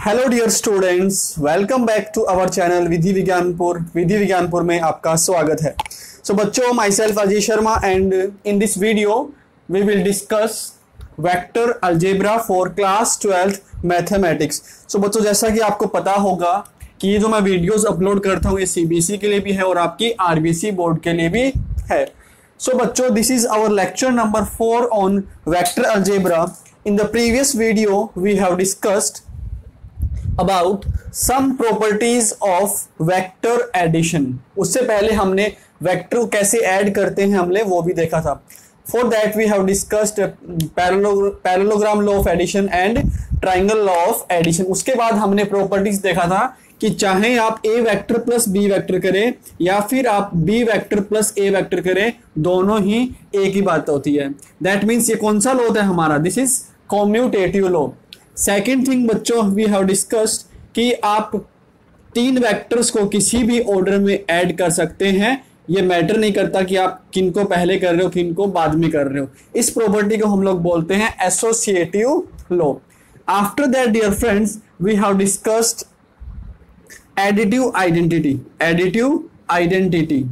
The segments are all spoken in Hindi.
Hello dear students, welcome back to our channel Vidhi Vigyanpur. Vidhi Vigyanpur में आपका स्वागत है। सो बच्चों, myself Ajay Sharma and in this video we will discuss vector algebra for class 12th mathematics. सो बच्चों, जैसा कि आपको पता होगा कि ये जो मैं वीडियोस अपलोड करता हूँ ये सीबीएसई के लिए भी है और आपकी आरबीसी बोर्ड के लिए भी है। सो बच्चों, this is our lecture number 4 on vector algebra. In the previous video we have discussed about some properties of vector addition। उससे पहले हमने वेक्टर को कैसे ऐड करते हैं हमने वो भी देखा था। For that we have discussed parallelogram law of addition and triangle law of addition। उसके बाद हमने प्रॉपर्टीज देखा था कि चाहे आप a vector plus b vector करें या फिर आप b vector plus a vector करें, दोनों ही एक ही बात होती है। दैट मीन्स ये कौन सा लॉ होता है हमारा? This is commutative law. Second thing बच्चों, वी हैव डिस्कस्ड कि आप तीन वेक्टर्स को किसी भी ऑर्डर में ऐड कर सकते हैं। ये मैटर नहीं करता कि आप किनको पहले कर रहे हो किनको बाद में कर रहे हो। इस प्रॉपर्टी को हम लोग बोलते हैं associative law. After that dear friends, we have discussed additive identity. Additive identity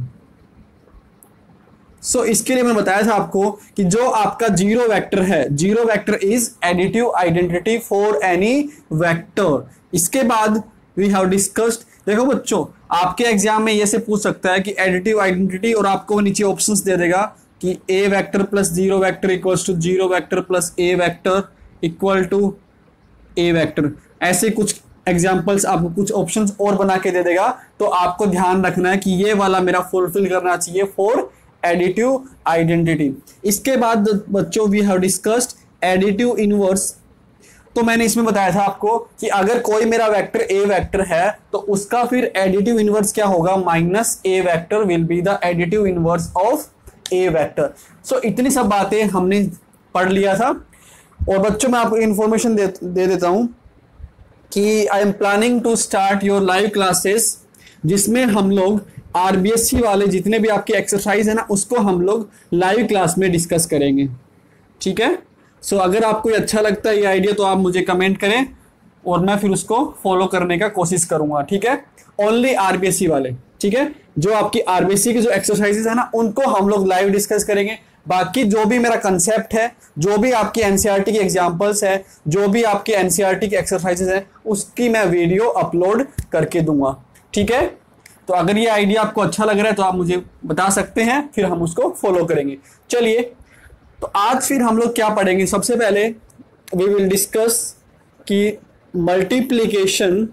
so इसके लिए मैंने बताया था आपको कि जो आपका जीरो वेक्टर है, zero vector is additive identity for any vector. इसके बाद वी हैव डिस्कस्ड, देखो बच्चों, आपके एग्जाम में ये से पूछ सकता है कि एडिटिव आइडेंटिटी और आपको नीचे ऑप्शंस दे देगा कि a vector plus zero vector equals to zero vector plus a vector equal to a vector. ऐसे कुछ एग्जाम्पल्स आपको कुछ ऑप्शंस और बना के दे देगा। तो आपको ध्यान रखना है कि ये वाला मेरा फुलफिल करना चाहिए फॉर एडिटिव आइडेंटिटी। इसके बाद बच्चों we have discussed additive inverse. तो मैंने इसमें बताया था आपको कि अगर कोई मेरा वेक्टर ए वेक्टर है तो उसका फिर एडिटिव इनवर्स क्या होगा? Minus a vector will be the additive inverse of A vector. So इतनी सब बातें हमने पढ़ लिया था। और बच्चों, मैं आपको इंफॉर्मेशन दे देता हूं कि I am planning to start your live classes, जिसमें हम लोग आरबीएससी वाले जितने भी आपके एक्सरसाइज है ना उसको हम लोग लाइव क्लास में डिस्कस करेंगे। ठीक है। सो अगर आपको ये अच्छा लगता है ये आइडिया तो आप मुझे कमेंट करें और मैं फिर उसको फॉलो करने का कोशिश करूंगा। ठीक है। ओनली आरबीएससी वाले। ठीक है। जो आपकी आरबीएससी की जो एक्सरसाइजेज है ना उनको हम लोग लाइव डिस्कस करेंगे। बाकी जो भी मेरा कंसेप्ट है, जो भी आपकी एनसीईआरटी की एग्जांपल्स है, जो भी आपके एनसीईआरटी की एक्सरसाइजेज है, उसकी मैं वीडियो अपलोड करके दूंगा। ठीक है। तो अगर ये आइडिया आपको अच्छा लग रहा है तो आप मुझे बता सकते हैं, फिर हम उसको फॉलो करेंगे। चलिए, तो आज फिर हम लोग क्या पढ़ेंगे? सबसे पहले वी विल डिस्कस कि multiplication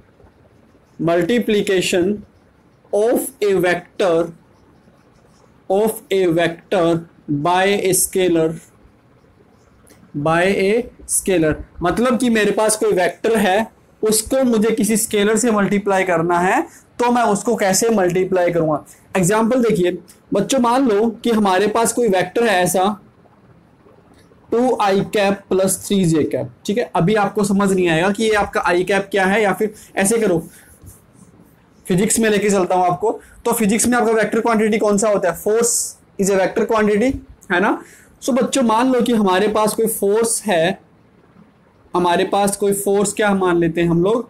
of A vector by a scalar. मतलब कि मेरे पास कोई वेक्टर है, उसको मुझे किसी स्केलर से मल्टीप्लाई करना है, तो मैं उसको कैसे मल्टीप्लाई करूंगा? एग्जाम्पल देखिए बच्चों, मान लो कि हमारे पास कोई वेक्टर है ऐसा 2i cap plus 3j cap. ठीक है। अभी आपको समझ नहीं आएगा कि ये आपका i कैप क्या है, या फिर ऐसे करो, फिजिक्स में लेके चलता हूं आपको। तो फिजिक्स में आपका वेक्टर क्वांटिटी कौन सा होता है? Force is A vector quantity, है ना। सो बच्चों, मान लो कि हमारे पास कोई फोर्स है, हमारे पास कोई फोर्स क्या मान लेते हैं हम लोग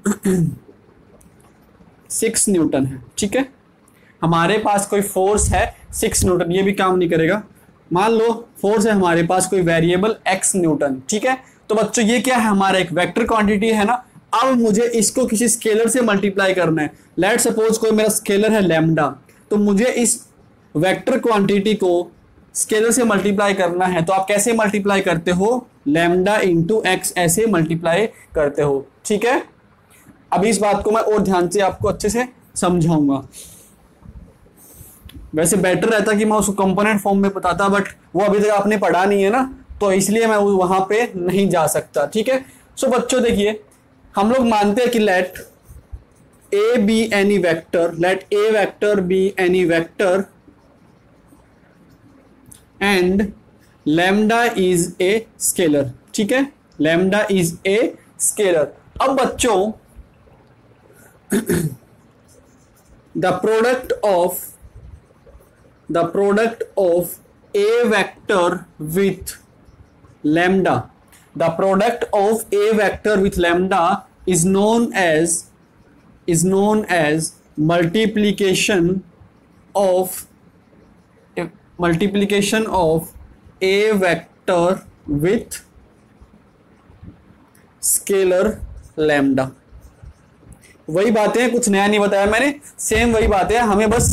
6 न्यूटन है। ठीक है। हमारे पास कोई फोर्स है 6 न्यूटन। ये भी काम नहीं करेगा। मान लो फोर्स है हमारे पास कोई वेरिएबल x न्यूटन। ठीक है। तो बच्चों, ये क्या है? हमारा एक वेक्टर क्वांटिटी है ना। अब मुझे इसको किसी स्केलर से मल्टीप्लाई करना है। लेट सपोज कोई मेरा स्केलर है लैम्डा, तो मुझे इस वेक्टर क्वांटिटी को स्केलर से मल्टीप्लाई करना है। तो आप कैसे मल्टीप्लाई करते हो? लैम्डा इंटू एक्स ऐसे मल्टीप्लाई करते हो। ठीक है। अभी इस बात को मैं और ध्यान से आपको अच्छे से समझाऊंगा। वैसे बेटर रहता कि मैं उसको कंपोनेंट फॉर्म में बताता, बट वो अभी तक आपने पढ़ा नहीं है ना, तो इसलिए मैं वहां पे नहीं जा सकता। ठीक है। सो बच्चों देखिए, हम लोग मानते हैं कि let a b any vector, let A vector b any vector and lambda is a scalar. ठीक है। Lambda is a scalar. अब बच्चों the product of a vector with lambda, the product of a vector with lambda is known as multiplication of a vector with scalar lambda। वही बातें हैं, कुछ नया नहीं बताया मैंने, सेम वही बातें हैं, हमें बस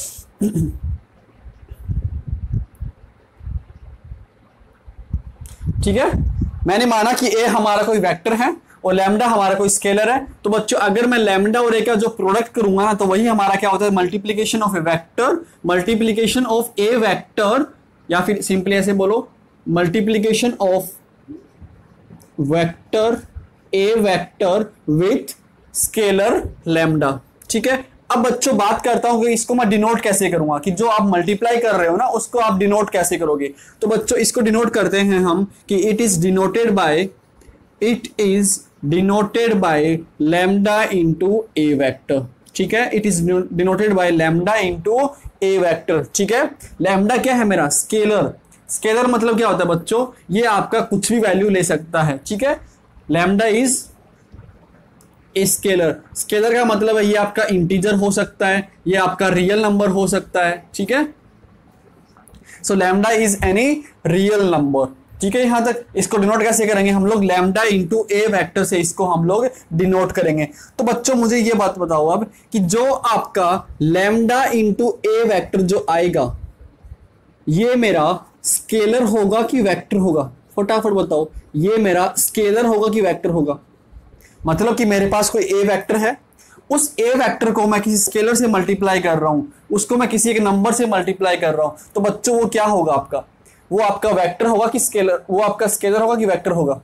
ठीक है। मैंने माना कि ए हमारा कोई वेक्टर है और लैम्डा हमारा कोई स्केलर है, तो बच्चों अगर मैं लैम्डा और ए का जो प्रोडक्ट करूंगा ना, तो वही हमारा क्या होता है, multiplication of A vector, multiplication of A vector, या फिर सिंपली ऐसे बोलो multiplication of vector A vector with scalar lambda. ठीक है। अब बच्चों बात करता हूं कि इसको मैं डिनोट कैसे करूंगा, कि जो आप मल्टीप्लाई कर रहे हो ना उसको आप डिनोट कैसे करोगे। तो बच्चों इसको डिनोट करते हैं हम कि it is denoted by lambda into A vector. ठीक है, it is denoted by lambda into A vector. ठीक है, लैम्डा क्या है मेरा, स्केलर। स्केलर मतलब क्या होता है बच्चों, ये आपका कुछ भी वैल्यू ले सकता है। ठीक है, लैम्डा इज स्केलर। स्केलर का मतलब है ये आपका इंटीजर हो सकता है, ये आपका रियल नंबर हो सकता है। ठीक है, so lambda is any real number. ठीक है, यहां तक। इसको डिनोट कैसे करेंगे हम लोग, लैम्डा इंटू ए वेक्टर से इसको हम लोग डिनोट करेंगे। तो बच्चों मुझे ये बात बताओ अब कि जो आपका लैम्डा इंटू ए वेक्टर जो आएगा ये मेरा स्केलर होगा कि वेक्टर होगा, फटाफट बताओ। ये मेरा स्केलर होगा कि वेक्टर होगा। मतलब कि मेरे पास कोई ए वेक्टर है, उस ए वेक्टर को मैं किसी स्केलर से मल्टीप्लाई कर रहा हूं, उसको मैं किसी एक नंबर से मल्टीप्लाई कर रहा हूं, तो बच्चों वो क्या होगा आपका, वो आपका वेक्टर होगा कि स्केलर, वो आपका स्केलर होगा कि वेक्टर होगा।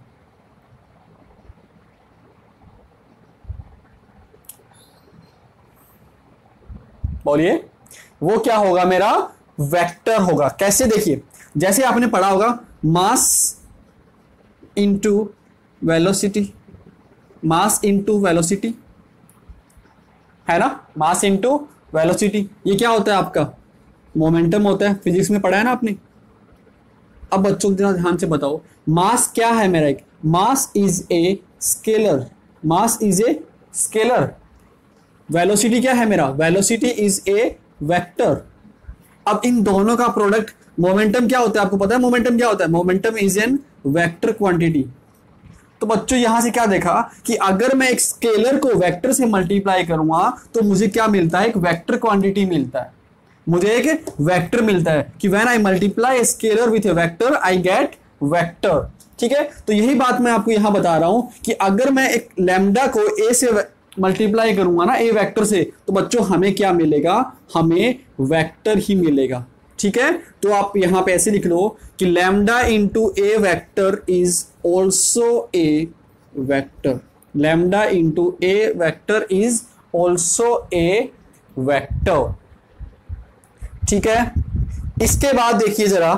बोलिए, वो क्या होगा, मेरा वेक्टर होगा। कैसे, देखिए जैसे आपने पढ़ा होगा mass into velocity, mass into velocity है ना, मास इंटू वेलोसिटी, ये क्या होता है आपका, मोमेंटम होता है। फिजिक्स में पढ़ा है ना आपने। अब बच्चों ध्यान से बताओ, मास क्या है मेरा, एक mass is a scalar, mass is a scalar. Velocity क्या है मेरा, वेलोसिटी इज ए वेक्टर। अब इन दोनों का प्रोडक्ट मोमेंटम क्या होता है, आपको पता है मोमेंटम क्या होता है, momentum is an vector quantity. तो बच्चों यहां से क्या देखा कि अगर मैं एक स्केलर को वेक्टर से मल्टीप्लाई करूंगा तो मुझे क्या मिलता है, एक वेक्टर क्वांटिटी मिलता है, मुझे एक वेक्टर मिलता है कि when I multiply scalar with a vector I get vector. ठीक है, तो यही बात मैं आपको यहां बता रहा हूं कि अगर मैं एक लैम्डा को ए से मल्टीप्लाई करूंगा ना, ए वेक्टर से, तो बच्चों हमें क्या मिलेगा, हमें वेक्टर ही मिलेगा। ठीक है, तो आप यहां पे ऐसे लिख लो कि lambda into A vector is also a vector, lambda into A vector is also a vector. ठीक है, इसके बाद देखिए जरा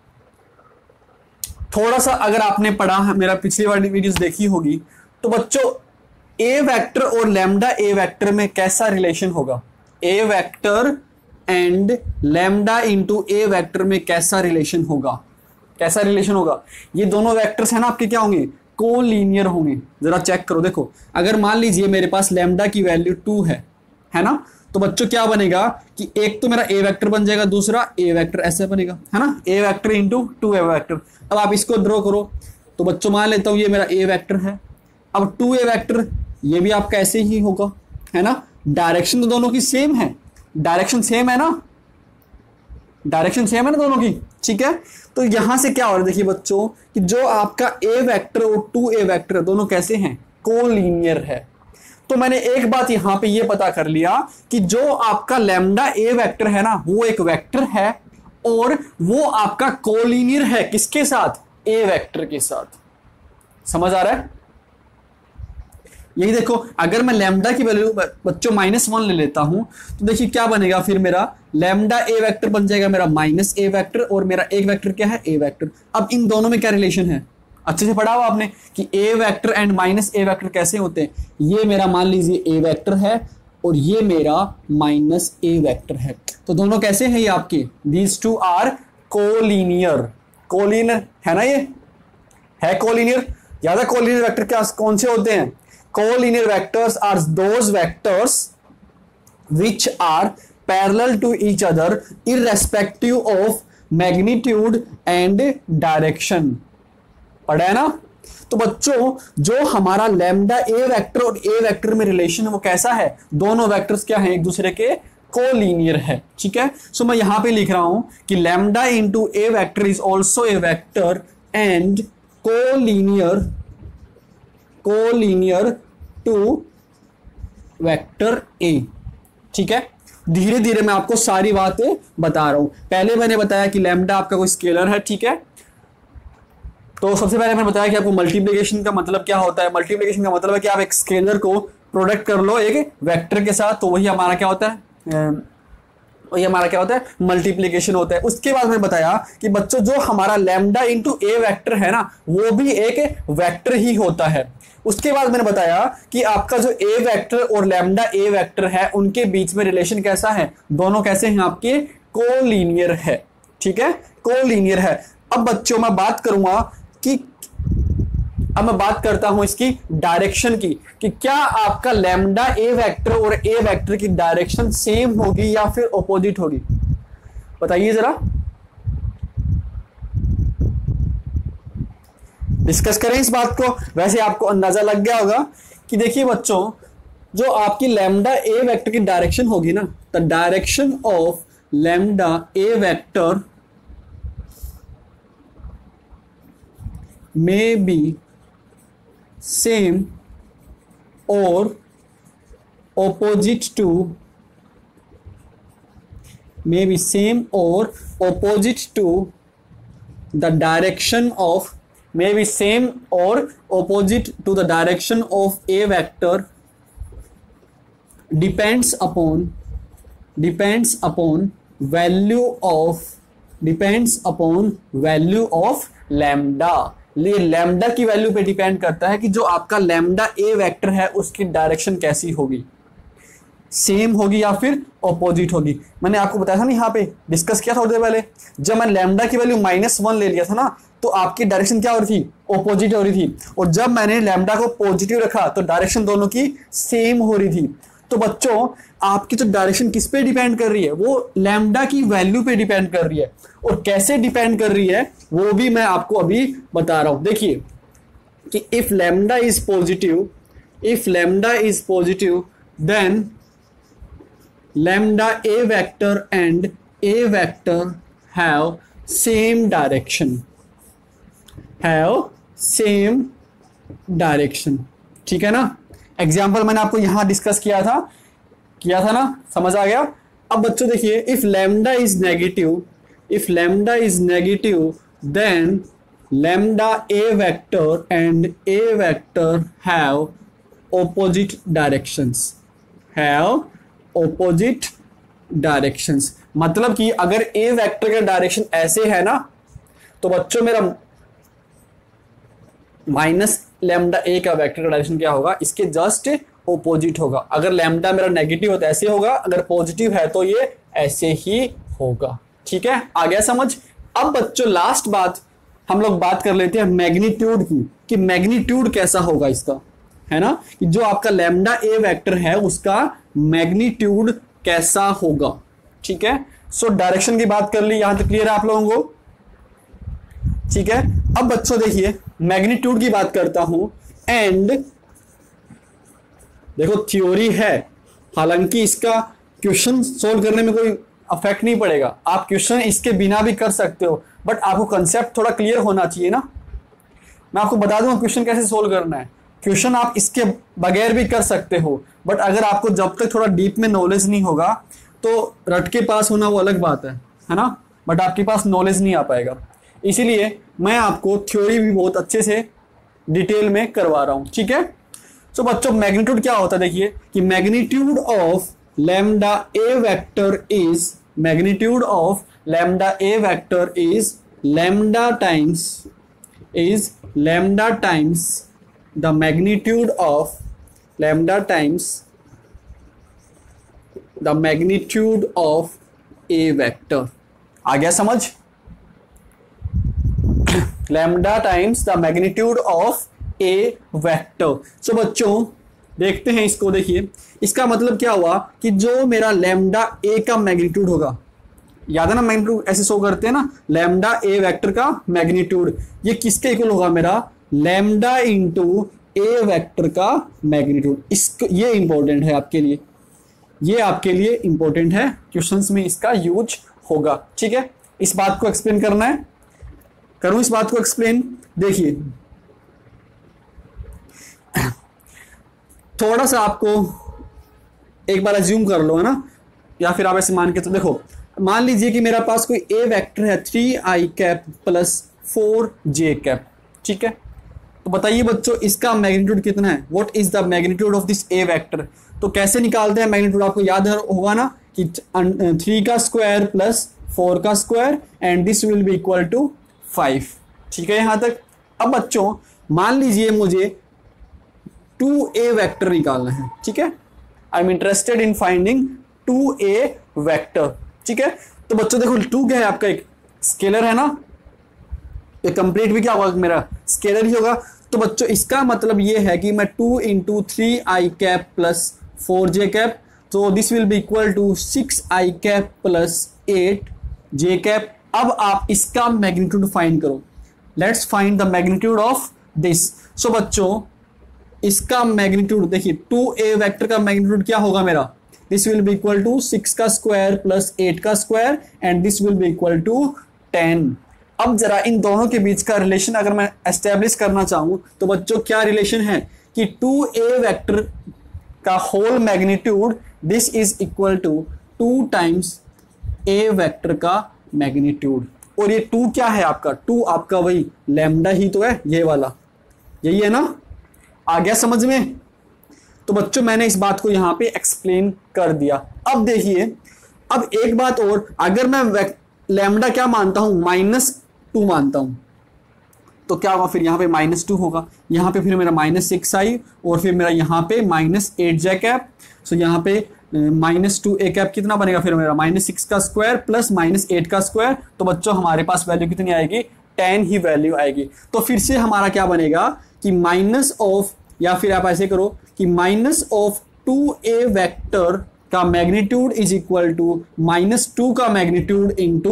थोड़ा सा, अगर आपने पढ़ा है, मेरा पिछली वाली वीडियोस देखी होगी, तो बच्चों ए वेक्टर और लैम्डा ए वेक्टर में कैसा रिलेशन होगा, a vector and lambda into A vector में कैसा रिलेशन होगा, कैसा रिलेशन होगा। ये दोनों वेक्टर्स है ना आपके क्या होंगे, कोलीनियर होंगे। जरा चेक करो, देखो अगर मान लीजिए मेरे पास लैम्डा की वैल्यू 2 है ना, तो बच्चों क्या बनेगा कि एक तो मेरा ए वेक्टर बन जाएगा, दूसरा ए वेक्टर ऐसे बनेगा, है ना, a vector into 2 a vector. अब आप इसको ड्रॉ करो, तो बच्चों मान लेता हूं ये मेरा ए वेक्टर है, अब 2 ए वेक्टर ये भी आपका ऐसे ही होगा, है ना। डायरेक्शन तो दोनों की सेम है, डायरेक्शन सेम है ना, डायरेक्शन सेम है ना दोनों की। ठीक है, तो यहां से क्या हो रहा है, देखिए बच्चों कि जो आपका ए वेक्टर और 2 ए वेक्टर दोनों कैसे हैं, कोलीनियर है। तो मैंने एक बात यहां पे ये पता कर लिया कि जो आपका लैम्डा ए वेक्टर है ना, वो एक वेक्टर है और वो आपका कोलीनियर है, किसके साथ, ए वेक्टर के साथ। समझ आ रहा है, यही देखो अगर मैं लैम्डा की वैल्यू बच्चों -1 ले लेता हूं, तो देखिए क्या बनेगा, फिर मेरा लैम्डा ए वेक्टर बन जाएगा मेरा माइनस ए वेक्टर, और मेरा एक वेक्टर क्या है, ए वेक्टर। अब इन दोनों में क्या रिलेशन है, अच्छे से पढ़ा हुआ आपने कि a vector and minus a vector कैसे होते हैं। ये मेरा मान लीजिए ए वेक्टर है और ये मेरा माइनस ए वेक्टर है, तो दोनों कैसे हैं ये आपके, these two are collinear. Collinear है ना, ये है कोलीनियर। ज्यादा कोलीनियर वेक्टर क्या कौन से होते हैं, collinear vectors are those vectors which are parallel to each other irrespective of magnitude and direction। पढ़ा है ना। तो बच्चों जो हमारा लैम्डा ए वेक्टर और ए वेक्टर में रिलेशन है वो कैसा है, दोनों वेक्टर्स क्या हैं, एक दूसरे के कोलिनियर है। ठीक है, सो मैं यहां पे लिख रहा हूं कि lambda into A vector is also a vector and collinear to vector a. ठीक है, धीरे धीरे मैं आपको सारी बातें बता रहा हूं। पहले मैंने बताया कि लैम्डा आपका कोई स्केलर है। ठीक है, तो सबसे पहले मैंने बताया कि आपको मल्टीप्लिकेशन का मतलब क्या होता है। मल्टीप्लिकेशन का मतलब है कि आप एक स्केलर को प्रोडक्ट कर लो एक वेक्टर के साथ, तो वही हमारा क्या होता है, वही हमारा क्या होता है, मल्टीप्लिकेशन होता है। उसके बाद मैंने बताया कि बच्चों जो हमारा लैम्डा इंटू ए वेक्टर है ना, वो भी एक वेक्टर ही होता है। उसके बाद मैंने बताया कि आपका जो ए वेक्टर और लैम्डा ए वेक्टर है उनके बीच में रिलेशन कैसा है, दोनों कैसे हैं आपके, कोलिनियर है। ठीक है, कोलिनियर है। अब बच्चों मैं बात करूंगा कि अब मैं बात करता हूं इसकी डायरेक्शन की, कि क्या आपका लैम्डा ए वेक्टर और ए वेक्टर की डायरेक्शन सेम होगी या फिर ऑपोजिट होगी, बताइए जरा, डिस्कस करें इस बात को। वैसे आपको अंदाजा लग गया होगा कि देखिए बच्चों, जो आपकी लैम्डा ए वेक्टर की डायरेक्शन होगी ना, the direction of lambda A vector may be same or opposite to the direction of a vector depends upon value of lambda। ये लैम्डा की वैल्यू पे डिपेंड करता है कि जो आपका लैम्डा ए वेक्टर है उसकी डायरेक्शन कैसी होगी, सेम होगी या फिर ऑपोजिट होगी। मैंने आपको बताया था ना, यहाँ पे डिस्कस किया था थोड़ी देर पहले, जब मैं लैम्डा की वैल्यू -1 ले लिया था ना, तो आपकी डायरेक्शन क्या हो रही थी, ऑपोजिट हो रही थी। और जब मैंने लैम्डा को पॉजिटिव रखा तो डायरेक्शन दोनों की सेम हो रही थी। तो बच्चों आपकी जो डायरेक्शन किस पे डिपेंड कर रही है, वो लैम्डा की वैल्यू पे डिपेंड कर रही है। और कैसे डिपेंड कर रही है वो भी मैं आपको अभी बता रहा हूं। देखिए कि if lambda is positive then lambda A vector and a vector have same direction. ठीक है ना, एग्जाम्पल मैंने आपको यहां डिस्कस किया था ना, समझ आ गया। अब बच्चों देखिए, if lambda is negative then lambda A vector and a vector have opposite directions. मतलब कि अगर ए वेक्टर का डायरेक्शन ऐसे है ना, तो बच्चों मेरा माइनस लैम्डा ए का वेक्टर का डायरेक्शन क्या होगा, इसके जस्ट ऑपोजिट होगा। अगर लैम्डा मेरा नेगेटिव हो तो ऐसे होगा, अगर पॉजिटिव है तो ये ऐसे ही होगा। ठीक है, आ गया समझ। अब बच्चों लास्ट बात हम लोग बात कर लेते हैं मैग्नीट्यूड की, कि मैग्नीट्यूड कैसा होगा इसका, है ना, कि जो आपका लैम्डा ए वेक्टर है उसका मैग्नीट्यूड कैसा होगा। ठीक है, सो डायरेक्शन की बात कर ली, यहां तक क्लियर है आप लोगों को। ठीक है, अब बच्चों देखिए मैग्नीट्यूड की बात करता हूं। एंड देखो थ्योरी है, हालांकि इसका क्वेश्चन सोल्व करने में कोई अफेक्ट नहीं पड़ेगा, आप क्वेश्चन इसके बिना भी कर सकते हो, बट आपको कंसेप्ट थोड़ा क्लियर होना चाहिए ना। मैं आपको बता दूंगा क्वेश्चन कैसे सोल्व करना है। क्वेश्चन आप इसके बगैर भी कर सकते हो, बट अगर आपको जब तक थोड़ा डीप में नॉलेज नहीं होगा तो रट के पास होना वो अलग बात है ना, बट आपके पास नॉलेज नहीं आ पाएगा। इसीलिए मैं आपको थ्योरी भी बहुत अच्छे से डिटेल में करवा रहा हूं। ठीक है, तो बच्चों मैग्नीट्यूड क्या होता है, देखिए कि magnitude of lambda A vector is lambda times the magnitude of A vector. आ गया समझ, lambda times the magnitude of A vector. So बच्चों देखते हैं इसको। देखिए इसका मतलब क्या हुआ कि जो मेरा लैम्डा ए का मैग्नीट्यूड होगा, याद है ना मैग्नीट्यूड ऐसे शो करते हैं ना, लैम्डा ए वेक्टर का मैग्नीट्यूड, ये किसके इक्वल होगा मेरा, लैम्डा इंटू ए वेक्टर का मैग्नीट्यूड। इसको, ये इंपॉर्टेंट है आपके लिए, ये आपके लिए इंपॉर्टेंट है, क्वेश्चंस में इसका यूज होगा। ठीक है, इस बात को एक्सप्लेन करना है, करूं इस बात को एक्सप्लेन। देखिए थोड़ा सा आपको एक बार अज्यूम कर लो, है ना, या फिर आप ऐसे मान के, तो देखो मान लीजिए कि मेरा पास कोई ए वेक्टर है 3i cap plus 4j cap. ठीक है, तो बताइए बच्चों इसका मैग्नीट्यूड कितना है, what is the magnitude of this A vector. तो कैसे निकालते हैं मैग्नीट्यूड, आपको याद होगा ना कि 3 का स्क्वायर प्लस 4 का square and this will be equal to 5। ठीक है यहां तक। अब बच्चों मान लीजिए मुझे 2a वेक्टर निकालना है। ठीक है, I am interested in finding 2a vector. ठीक है, तो बच्चों देखो 2 क्या है आपका, एक स्केलर है ना, ये कंप्लीट भी क्या होगा मेरा, स्केलर ही होगा। तो बच्चों इसका मतलब ये है कि मैं 2 into 3i cap plus 4j cap, तो this will be equal to 6i cap plus 8j cap. अब आप इसका मैग्नीट्यूड फाइंड करो, let's find the magnitude of this. So बच्चों इसका मैग्नीट्यूड देखिए 2a वेक्टर का मैग्नीट्यूड क्या होगा मेरा, this will be equal to 6 का स्क्वायर प्लस 8 का square and this will be equal to 10। अब जरा इन दोनों के बीच का रिलेशन अगर मैं एस्टेब्लिश करना चाहूं तो बच्चों क्या रिलेशन है कि 2a वेक्टर का whole magnitude this is equal to 2 times a vector का मैग्नीट्यूड। और ये 2 क्या है आपका, 2 आपका वही लैम्डा ही तो है, ये वाला, यही है ना, आ गया समझ में। तो बच्चों मैंने इस बात को यहां पे एक्सप्लेन कर दिया। अब देखिए, अब एक बात और, अगर मैं लैम्डा क्या मानता हूं, -2 मानता हूं, तो क्या होगा फिर यहाँ पे -2 होगा, यहाँ पे फिर मेरा -6i और फिर मेरा यहाँ पे -8j कैप। सो यहाँ पे -2a कैप कितना बनेगा फिर मेरा, -6 का स्क्वायर प्लस -8 का स्क्वायर। तो बच्चों हमारे पास वैल्यू कितनी आएगी, 10 ही वैल्यू आएगी। तो फिर से हमारा क्या बनेगा कि माइनस ऑफ, या फिर आप ऐसे करो कि माइनस ऑफ 2a वेक्टर का मैग्नीट्यूड इज इक्वल टू -2 का मैग्नीट्यूड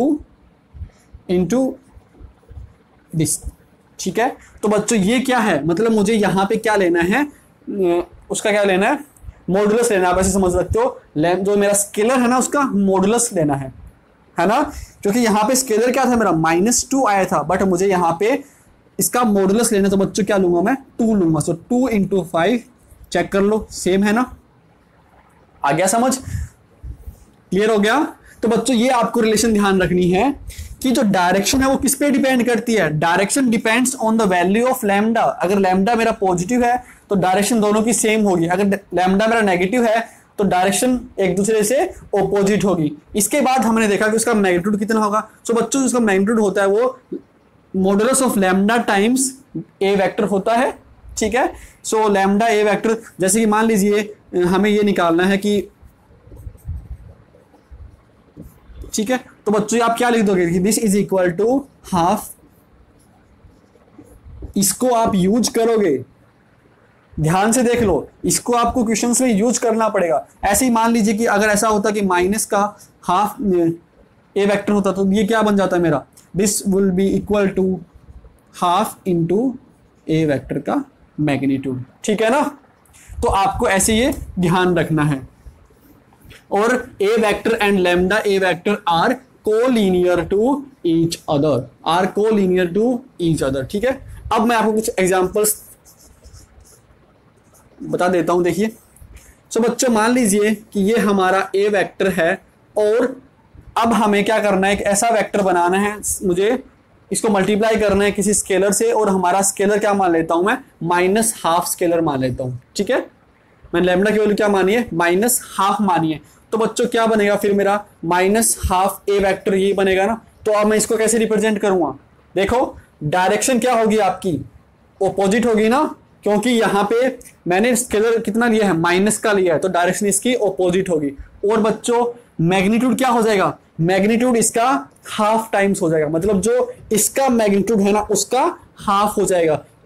इंटू दिस। ठीक है, तो बच्चों ये क्या है, मतलब मुझे यहां पे क्या लेना है, उसका क्या लेना है, मॉडुलस लेना है। आप ऐसे समझ सकते हो, जो मेरा स्केलर है ना उसका मॉडुलस लेना है ना, क्योंकि यहाँ पे स्केलर क्या था मेरा, -2 आया था, बट मुझे यहाँ पे इसका मॉडुलस लेना। तो बच्चों क्या लूंगा मैं, 2 लूंगा। सो 2 इंटू 5, चेक कर लो, सेम है ना, आ गया समझ, क्लियर हो गया। तो बच्चों ये आपको रिलेशन ध्यान रखनी है कि जो डायरेक्शन है वो किस पे डिपेंड करती है, direction depends on the value of lambda. अगर लैम्डा मेरा पॉजिटिव है तो डायरेक्शन दोनों की सेम होगी, अगर लैम्डा मेरा नेगेटिव है तो डायरेक्शन एक दूसरे से ऑपोजिट होगी। इसके बाद हमने देखा कि उसका मैग्नीट्यूड कितना होगा। सो बच्चों उसका मैग्नीट्यूड होता है वो modulus of lambda times A vector होता है। ठीक है, सो लैम्डा ए वेक्टर, जैसे कि मान लीजिए हमें ये निकालना है कि, ठीक है, तो बच्चों आप क्या लिख दोगे कि this is equal to half, इसको आप यूज करोगे, ध्यान से देख लो, इसको आपको क्वेश्चंस में यूज करना पड़ेगा। ऐसे ही मान लीजिए कि अगर ऐसा होता कि माइनस का हाफ ए वेक्टर होता तो ये क्या बन जाता है मेरा, this will be equal to half into A vector का मैग्नीट्यूड। ठीक है ना, तो आपको ऐसे ये ध्यान रखना है। और a vector and lambda A vector are collinear to each other, are collinear to each other. ठीक है, अब मैं आपको कुछ एग्जांपल्स बता देता हूं। देखिए, सो बच्चों मान लीजिए कि ये हमारा ए वेक्टर है और अब हमें क्या करना है, एक ऐसा वेक्टर बनाना है, मुझे इसको मल्टीप्लाई करना है किसी स्केलर से, और हमारा स्केलर क्या मान लेता हूं मैं, -12 स्केलर मान लेता हूं। ठीक है, मैंने लैम्डा की वैल्यू क्या मानी है, -12 मानी है। तो बच्चों क्या बनेगा फिर मेरा, -12 ए वेक्टर ये बनेगा ना। तो अब मैं इसको कैसे रिप्रेजेंट करूंगा, देखो डायरेक्शन क्या होगी आपकी, ऑपोजिट होगी ना, क्योंकि यहाँ पे मैंने स्केलर कितना लिया है, माइनस का लिया है, तो डायरेक्शन इसकी ऑपोजिट होगी। और बच्चों मैग्नीट्यूड क्या हो जाएगा, मैग्नीट्यूड इसका हाफ टाइम्स हो जाएगा, मतलब जो इसका मैग्नीट्यूड है ना उसका हाफ हो जाएगा। तो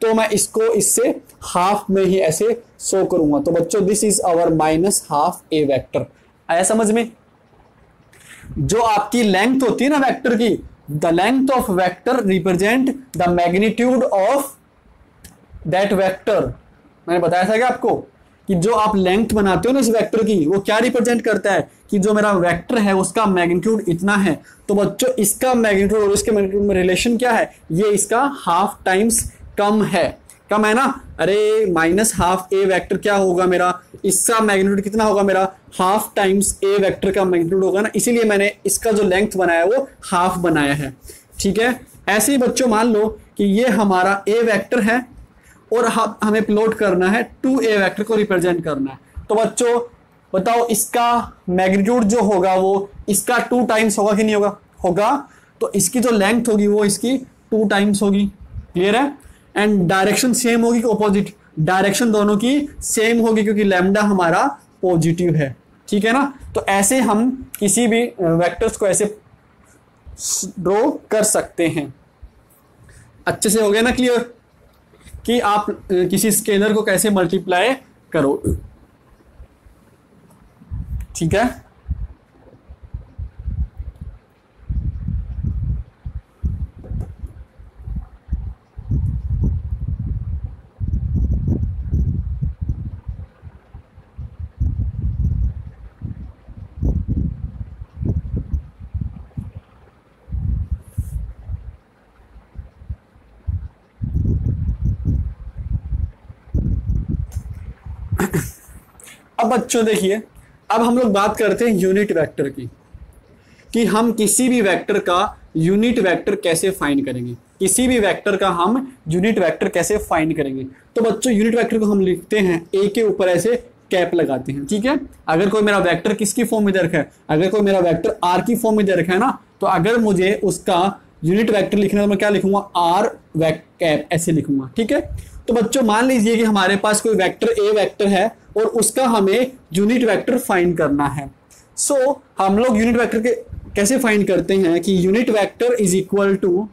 तो मैं इसको इससे हाफ में ही ऐसे शो करूंगा। तो बच्चों this is our minus half a vector. आया समझ में? जो आपकी लेंथ होती है ना वेक्टर की, the length of vector represent the magnitude of that vector. मैंने बताया था क्या आपको कि जो आप लेंथ बनाते हो ना इस वेक्टर की, वो क्या रिप्रेजेंट करता है कि जो मेरा वेक्टर है उसका मैग्नीट्यूड इतना है। तो बच्चों इसका मैग्नीट्यूड और इसके मैग्नीट्यूड में रिलेशन क्या है? ये इसका हाफ टाइम्स कम है। कम है ना? अरे माइनस हाफ ए वेक्टर क्या होगा मेरा, इसका मैग्नीट्यूड कितना होगा मेरा, हाफ टाइम्स ए वेक्टर का मैग्नीट्यूड होगा ना, इसीलिए मैंने इसका जो लेंथ बनाया वो हाफ बनाया है। ठीक है, ऐसे ही बच्चों मान लो कि ये हमारा ए वेक्टर है और हमें प्लॉट करना है 2a वेक्टर को रिप्रेजेंट करना है। तो बच्चों बताओ इसका मैग्नीट्यूड जो होगा वो इसका 2 टाइम्स होगा कि नहीं होगा? होगा। तो इसकी जो लेंथ होगी वो इसकी 2 टाइम्स होगी। क्लियर है? एंड डायरेक्शन सेम होगी कि ऑपोजिट? डायरेक्शन दोनों की सेम होगी क्योंकि लैम्डा हमारा पॉजिटिव है। ठीक है ना? तो ऐसे हम किसी भी वेक्टर्स को ऐसे ड्रॉ कर सकते हैं। अच्छे से हो गया ना क्लियर कि आप किसी स्केलर को कैसे मल्टीप्लाई करो। ठीक है, अब बच्चों देखिए, अब हम लोग बात करते हैं यूनिट वेक्टर की, कि हम किसी भी वेक्टर का यूनिट वेक्टर कैसे फाइंड करेंगे। किसी भी वेक्टर का हम यूनिट वेक्टर कैसे फाइंड करेंगे। तो बच्चों यूनिट वेक्टर को हम लिखते हैं ए के ऊपर ऐसे कैप लगाते हैं। ठीक है, अगर कोई मेरा वेक्टर किसकी फॉर्म में दे रखा है, अगर कोई मेरा वेक्टर आर की फॉर्म में दे रखा है ना, तो अगर मुझे उसका यूनिट वेक्टर लिखना है तो मैं क्या लिखूंगा, आर कैप ऐसे लिखूंगा। ठीक है, तो बच्चों मान लीजिए कि हमारे पास कोई वेक्टर ए वेक्टर है और उसका हमें यूनिट वेक्टर फाइंड करना है। सो हम लोग यूनिट वेक्टर के कैसे फाइंड करते हैं कि unit vector is equal to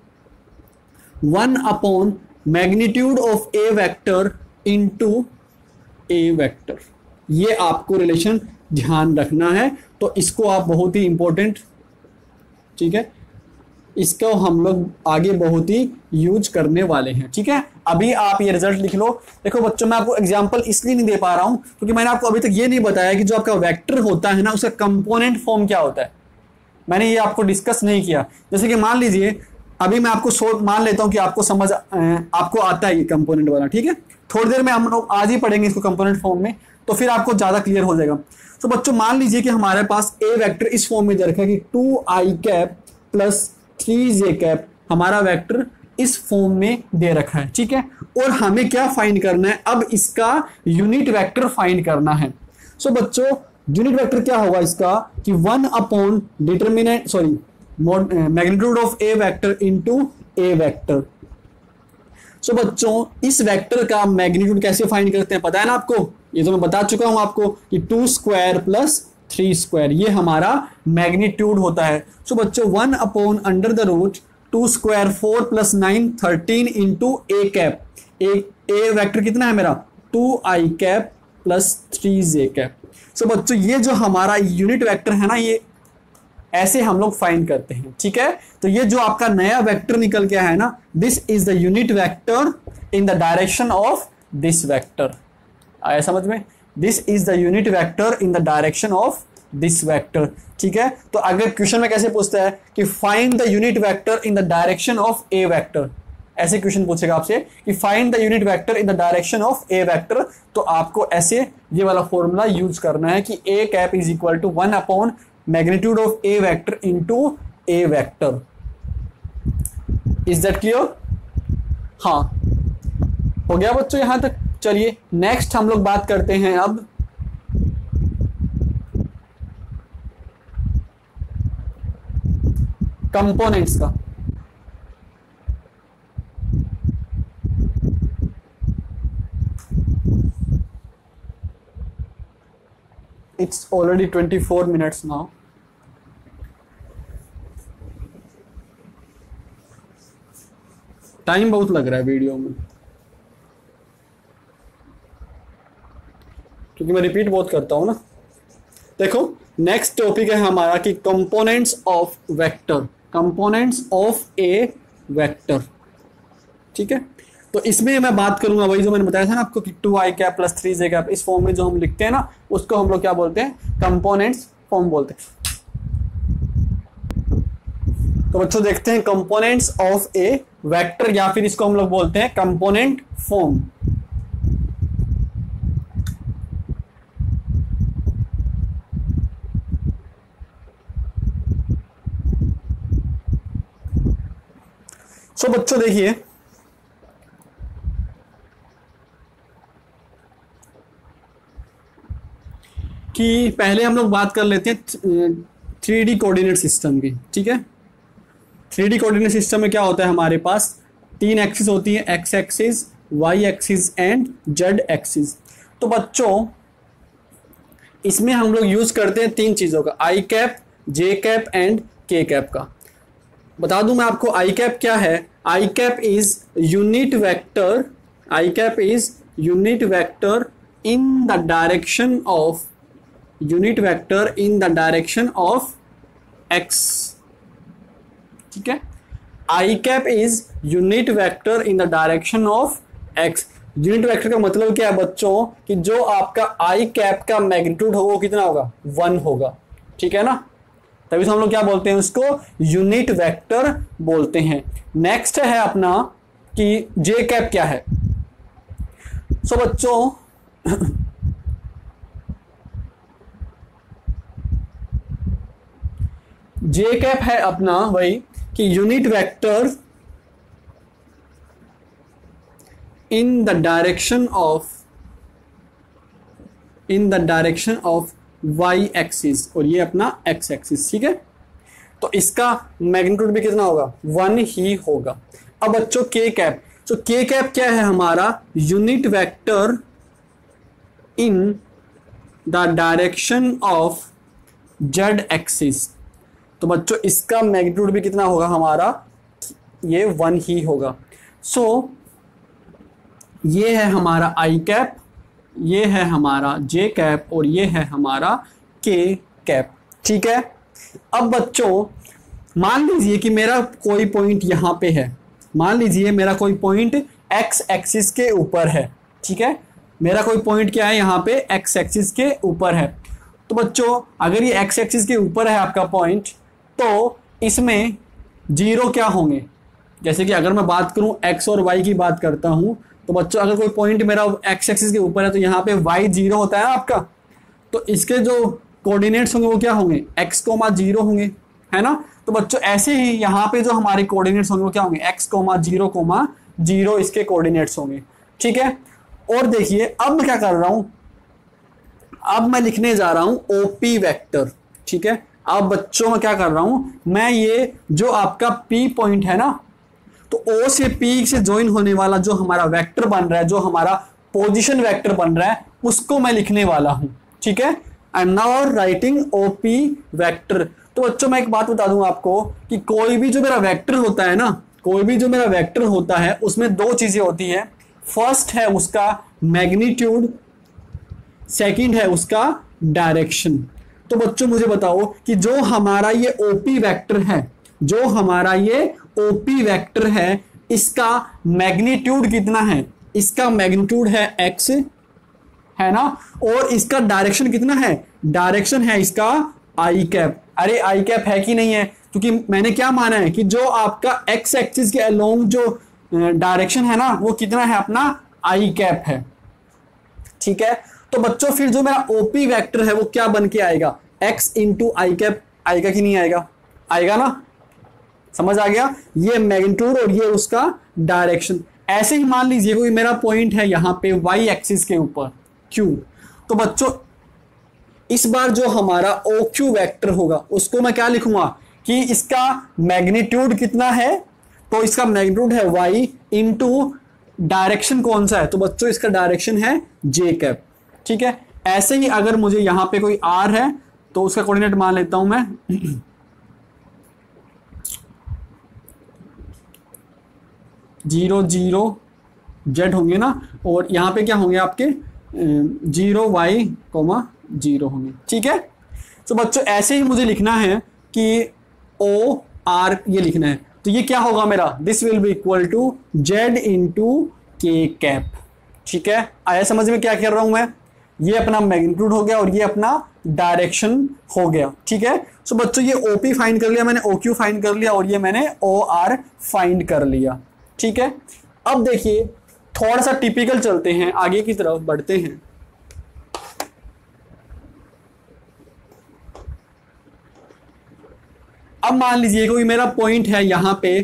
1 upon magnitude of A vector into a vector. ये आपको रिलेशन ध्यान रखना है, तो इसको आप बहुत ही इंपॉर्टेंट, ठीक है, इसको हम लोग आगे बहुत ही यूज करने वाले हैं। ठीक है, अभी आप ये रिजल्ट लिख लो। देखो बच्चों, मैं आपको एग्जांपल इसलिए नहीं दे पा रहा हूं क्योंकि मैंने आपको अभी तक ये नहीं बताया कि जो आपका वेक्टर होता है ना उसका कंपोनेंट फॉर्म क्या होता है। मैंने ये आपको डिस्कस नहीं किया। जैसे कि मान लीजिए अभी मैं आपको मान लेता हूं कि आपको समझ आपको आता है ये कंपोनेंट वाला। ठीक है, थोड़ी देर में हम लोग आज ही पढ़ेंगे इसको कंपोनेंट फॉर्म में, तो फिर आपको ज्यादा क्लियर हो जाएगा। तो बच्चों मान लीजिए कि हमारे पास ए वेक्टर इस फॉर्म में दे रखा है कि 2i cap plus 3j cap, हमारा वेक्टर इस फॉर्म में दे रखा है। ठीक है, और हमें क्या फाइंड करना है, अब इसका यूनिट वेक्टर फाइंड करना है। सो बच्चों यूनिट वेक्टर क्या होगा इसका कि 1 upon determinant sorry magnitude of A vector into a vector. So बच्चों इस वेक्टर का मैग्नीट्यूड कैसे फाइंड करते हैं पता है ना आपको, ये तो मैं बता चुका हूं आपको कि 2 स्क्वायर प्लस 3 स्क्वायर ये हमारा मैग्नीट्यूड होता है। सो बच्चों 1 upon under the root 2 square 4 plus 9 13 into a cap. A vector कितना है मेरा 2i cap plus 3j cap. So बच्चों ये जो हमारा यूनिट वेक्टर है ना, ये ऐसे हम लोग फाइंड करते हैं। ठीक है, तो ये जो आपका नया वेक्टर निकल के है ना, this is the unit vector in the direction of this vector. आया समझ में? This is the unit vector in the direction of this vector. ठीक है, तो अगर क्वेश्चन में कैसे पूछता है कि find the unit vector in the direction of A vector, ऐसे क्वेश्चन पूछेगा आपसे कि find the unit vector in the direction of A vector, तो आपको ऐसे ये वाला फॉर्मूला यूज करना है कि a cap is equal to 1 upon magnitude of A vector into a vector. Is that clear? हाँ, हो गया बच्चों यहां तक। चलिए नेक्स्ट हम लोग बात करते हैं अब कंपोनेंट्स का। It's already 24 minutes now. Time बहुत लग रहा है वीडियो में। क्योंकि मैं रिपीट बहुत करता हूँ ना। देखो नेक्स्ट टॉपिक है हमारा कि components of vector, components of A vector. ठीक है, तो इसमें मैं बात करूंगा वही जो मैंने बताया था ना आपको कि 2i cap plus 3j cap, इस फॉर्म में जो हम लिखते हैं ना उसको हम लोग क्या बोलते हैं, कंपोनेंट्स फॉर्म बोलते हैं। तो बच्चों देखते हैं कंपोनेंट्स ऑफ ए वेक्टर, या फिर इसको हम लोग बोलते हैं कंपोनेंट फॉर्म। सो बच्चों देखिए कि पहले हम लोग बात कर लेते हैं 3D कोऑर्डिनेट सिस्टम की। ठीक है, 3D कोऑर्डिनेट सिस्टम में क्या होता है, हमारे पास 3 एक्सिस होती है, x axis, y axis and z axis. तो बच्चों इसमें हम लोग यूज करते हैं 3 चीजों का, i cap, j cap and k cap का। बता दूं मैं आपको आई कैप क्या है। आई cap is unit vector, i cap is unit vector in the direction of, unit vector in the direction of x. ठीक है, आई cap is unit vector in the direction of x. Unit vector का मतलब क्या है बच्चों, कि जो आपका आई कैप का मैग्नीट्यूड होगा वो कितना होगा, 1 होगा। ठीक है ना, तभी तो हम लोग क्या बोलते हैं उसको, यूनिट वेक्टर बोलते हैं। नेक्स्ट है अपना कि जे कैप क्या है। सो बच्चों जे कैप है अपना वही कि unit vector in the direction of, in the direction of y axis, और ये अपना एक्स एक्सिस। ठीक है, तो इसका मैग्नीट्यूड भी कितना होगा, 1 ही होगा। अब बच्चों के कैप, तो के कैप क्या है हमारा, unit vector in the direction of z axis. तो बच्चों इसका मैग्नीट्यूड भी कितना होगा हमारा, ये 1 ही होगा। सो ये है हमारा आई कैप, ये है हमारा जे कैप और ये है हमारा के कैप। ठीक है, अब बच्चों मान लीजिए कि मेरा कोई पॉइंट यहां पे है, मान लीजिए मेरा कोई पॉइंट एक्स एक्सिस के ऊपर है। ठीक है, मेरा कोई पॉइंट क्या है यहाँ पे, एक्स एक्सिस के ऊपर है। तो बच्चों अगर ये एक्स एक्सिस के ऊपर है आपका पॉइंट, तो इसमें 0 क्या होंगे, जैसे कि अगर मैं बात करूं एक्स और वाई की बात करता हूं, तो बच्चों अगर कोई पॉइंट मेरा एक्स एक्सिस के ऊपर है तो यहाँ पे y 0 होता है आपका, तो इसके जो कोऑर्डिनेट्स होंगे वो क्या होंगे, x,0 होंगे, है ना। तो बच्चों ऐसे ही यहाँ पे जो हमारे कोऑर्डिनेट्स होंगे वो क्या होंगे, x,0,0 इसके कोऑर्डिनेट्स होंगे। ठीक है, और देखिए अब मैं क्या कर रहा हूं, अब मैं लिखने जा रहा हूं OP वेक्टर। ठीक है, अब बच्चों मैं क्या कर रहा हूं, मैं ये जो आपका P पॉइंट है ना, तो O से P से ज्वाइन होने वाला जो हमारा वेक्टर बन रहा है, जो हमारा पोजीशन वेक्टर बन रहा है, उसको मैं लिखने वाला हूं। ठीक है, I am now writing OP vector. तो बच्चों मैं एक बात बता दूं आपको कि कोई भी जो मेरा वेक्टर होता है ना, कोई भी जो मेरा वेक्टर होता है उसमें 2 चीजें होती है। फर्स्ट है उसका मैग्नीट्यूड, सेकंड है उसका डायरेक्शन। तो बच्चों मुझे बताओ कि जो हमारा ये OP वेक्टर है, जो हमारा ये OP वेक्टर है, इसका मैग्नीट्यूड कितना है, इसका मैग्नीट्यूड है x, है ना, और इसका डायरेक्शन कितना है, डायरेक्शन है इसका आई कैप। अरे आई कैप है कि नहीं है, क्योंकि मैंने क्या माना है कि जो आपका x एक्सिस के अलोंग जो डायरेक्शन है ना वो कितना है, अपना आई कैप है। ठीक है, तो बच्चों फिर जो मेरा OP वेक्टर है वो क्या बन के आएगा, x इंटू आई कैप आएगा कि नहीं आएगा, आएगा ना, समझ आ गया, ये मैग्नीट्यूड और ये उसका डायरेक्शन। ऐसे ही मान लीजिए कोई मेरा पॉइंट है यहाँ पे y एक्सिस के ऊपर Q, तो बच्चों इस बार जो हमारा OQ वेक्टर होगा उसको मैं क्या लिखूंगा कि इसका मैग्नीट्यूड कितना है, तो इसका मैग्नीट्यूड है y इंटू डायरेक्शन कौन सा है, तो बच्चों इसका डायरेक्शन है j कैप। ठीक है, ऐसे ही अगर मुझे यहाँ पे कोई r है तो उसका कोऑर्डिनेट मान लेता हूं मैं 0 0 z होंगे ना, और यहाँ पे क्या होंगे आपके 0y,0 होंगे। ठीक है, तो बच्चों ऐसे ही मुझे लिखना है कि ओ आर ये लिखना है, तो ये क्या होगा मेरा, this will be equal to z into के कैप। ठीक है, आया समझ में क्या कर रहा हूं मैं, ये अपना मैग्नीट्यूड हो गया और ये अपना डायरेक्शन हो गया। ठीक है, सो बच्चों ये ओपी फाइंड कर लिया मैंने, ओक्यू फाइंड कर लिया और ये मैंने ओ आर फाइंड कर लिया। ठीक है, अब देखिए थोड़ा सा टिपिकल चलते हैं, आगे की तरफ बढ़ते हैं। अब मान लीजिए कोई मेरा पॉइंट है यहां पे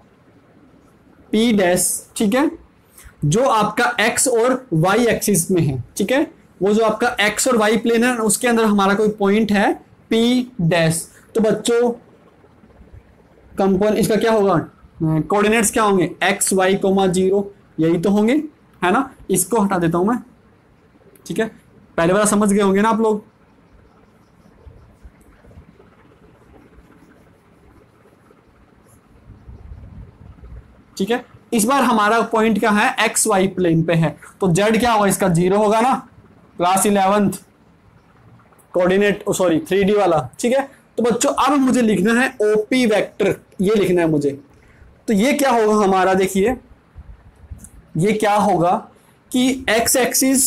P डैश, ठीक है, जो आपका x और y एक्सिस में है। ठीक है, वो जो आपका x और y प्लेन है उसके अंदर हमारा कोई पॉइंट है P डैश। तो बच्चों कंपोनेंट इसका क्या होगा, कोऑर्डिनेट्स क्या होंगे, x y 0 यही तो होंगे, है ना। इसको हटा देता हूं मैं। ठीक है, पहले वाला समझ गए होंगे ना आप लोग। ठीक है, इस बार हमारा पॉइंट क्या है, एक्स वाई प्लेन पे है, तो जेड क्या होगा इसका 0 होगा ना, class 11th coordinate, sorry 3D वाला। ठीक है, तो बच्चों अब मुझे लिखना है ओपी वेक्टर, ये लिखना है मुझे। तो ये क्या होगा हमारा, देखिए ये क्या होगा कि एक्स एक्सिस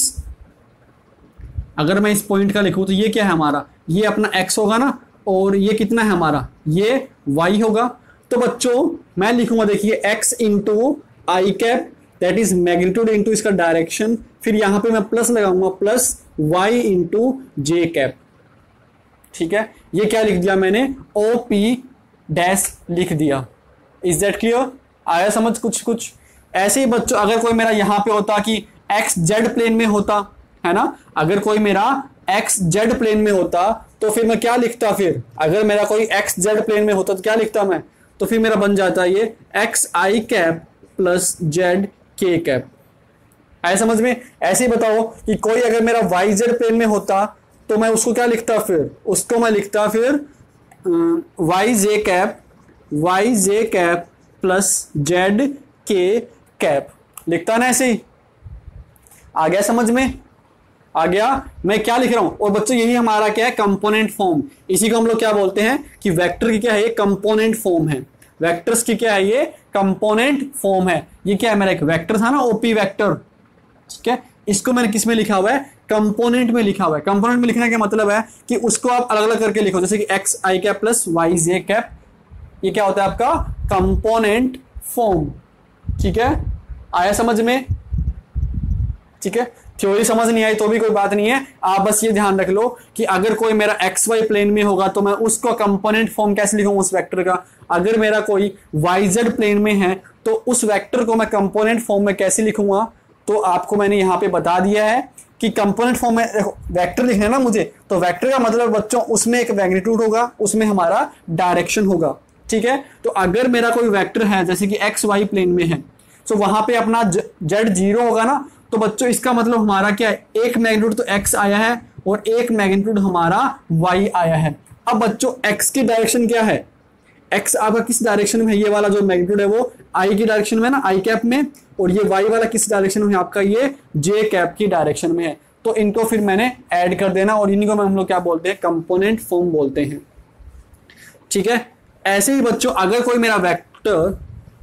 अगर मैं इस पॉइंट का लिखूं तो ये क्या है हमारा, ये अपना एक्स होगा ना, और ये कितना है हमारा, ये वाई होगा। तो बच्चों मैं लिखूंगा देखिए x into i cap, that is magnitude into इसका डायरेक्शन, फिर यहां पे मैं प्लस लगाऊंगा प्लस y इंटू जे कैप। ठीक है, ये क्या लिख दिया मैंने, ओ पी डैश लिख दिया। इज दैट क्लियर, आया समझ कुछ कुछ। ऐसे ही बच्चों अगर कोई मेरा यहां पे होता कि एक्स जेड प्लेन में होता, है ना, अगर कोई मेरा एक्स जेड प्लेन में होता तो फिर मैं क्या लिखता, फिर अगर मेरा कोई एक्स जेड प्लेन में होता तो क्या लिखता मैं, तो फिर मेरा बन जाता है ये एक्स आई कैप प्लस जेड के कैप। आया समझ में। ऐसे ही बताओ कि कोई अगर मेरा वाई जेड प्लेन में होता तो मैं उसको क्या लिखता, फिर उसको मैं लिखता फिर वाई जे कैप प्लस जेड के कैप, लिखता ना ऐसे ही। आ गया समझ में, आ गया मैं क्या लिख रहा हूं। और बच्चों यही हमारा क्या है, कंपोनेंट फॉर्म। इसी को हम लोग क्या बोलते हैं कि वेक्टर की क्या है, ये कंपोनेंट फॉर्म है। वेक्टर्स की क्या है, ये कंपोनेंट फॉर्म है। ये क्या है, मेरा एक वेक्टर था ना, ओपी वेक्टर। ठीक है, इसको मैंने किस में लिखा हुआ है, कंपोनेंट में लिखा हुआ है। कंपोनेंट में लिखने का मतलब है कि उसको आप अलग अलग करके लिखो, जैसे कि एक्स आई कैप प्लस वाई जे कैप, ये क्या होता है आपका कंपोनेंट फॉर्म। ठीक है, आया समझ में। ठीक है, थ्योरी समझ नहीं आई तो भी कोई बात नहीं है, आप बस ये ध्यान रख लो कि अगर कोई मेरा एक्स वाई प्लेन में होगा तो मैं उसको कंपोनेंट फॉर्म कैसे लिखूंगा उस वेक्टर का, अगर मेरा कोई वाई जेड प्लेन में है तो उस वेक्टर को मैं कंपोनेंट फॉर्म में कैसे लिखूंगा। तो आपको मैंने यहां पे बता दिया है कि कंपोनेंट फॉर्म में वेक्टर लिखना है ना मुझे, तो वेक्टर का मतलब बच्चों उसमें एक मैग्नीट्यूड होगा, उसमें हमारा डायरेक्शन होगा। ठीक है, तो अगर मेरा कोई वेक्टर है जैसे कि एक्स वाई प्लेन में है तो वहां पे अपना जेड 0 होगा ना, तो बच्चों इसका मतलब हमारा क्या है, एक मैग्नीट्यूड तो x आया है और एक मैग्नीट्यूड हमारा y आया है। अब बच्चों x की डायरेक्शन क्या है, x आपका किस डायरेक्शन में है, ये वाला जो मैग्नीट्यूड है वो i की डायरेक्शन में है ना, i कैप में, और ये y वाला किस डायरेक्शन में है आपका, ये j कैप की डायरेक्शन में है। तो इनको फिर मैंने ऐड कर देना और इन्हीं को हम लोग क्या बोलते हैं, कंपोनेंट फॉर्म बोलते हैं। ठीक है, ऐसे ही बच्चों अगर कोई मेरा वेक्टर,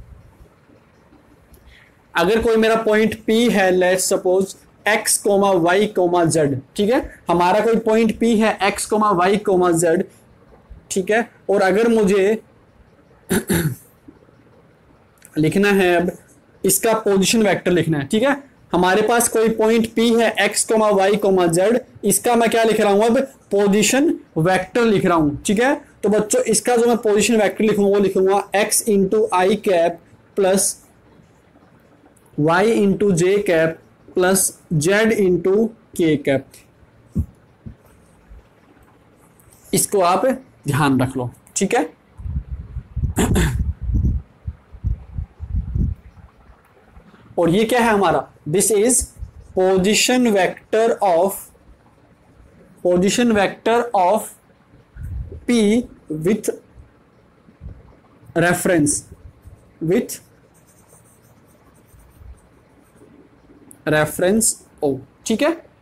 अगर कोई मेरा पॉइंट P है, let's suppose x, y, z। ठीक है, हमारा कोई पॉइंट P है x, y, z। ठीक है, और अगर मुझे लिखना है अब इसका पोजीशन वेक्टर लिखना है। ठीक है, हमारे पास कोई पॉइंट P है x, y, z, इसका मैं क्या लिख रहा हूं, अब पोजीशन वेक्टर लिख रहा हूं। ठीक है, तो बच्चों इसका जो मैं पोजीशन वेक्टर लिखूंगा वो लिखूंगा x into i cap plus y into J cap plus z into के कैप। इसको आप ध्यान रख लो। ठीक है, और ये क्या है हमारा, this is position vector of P with reference O। ठीक है,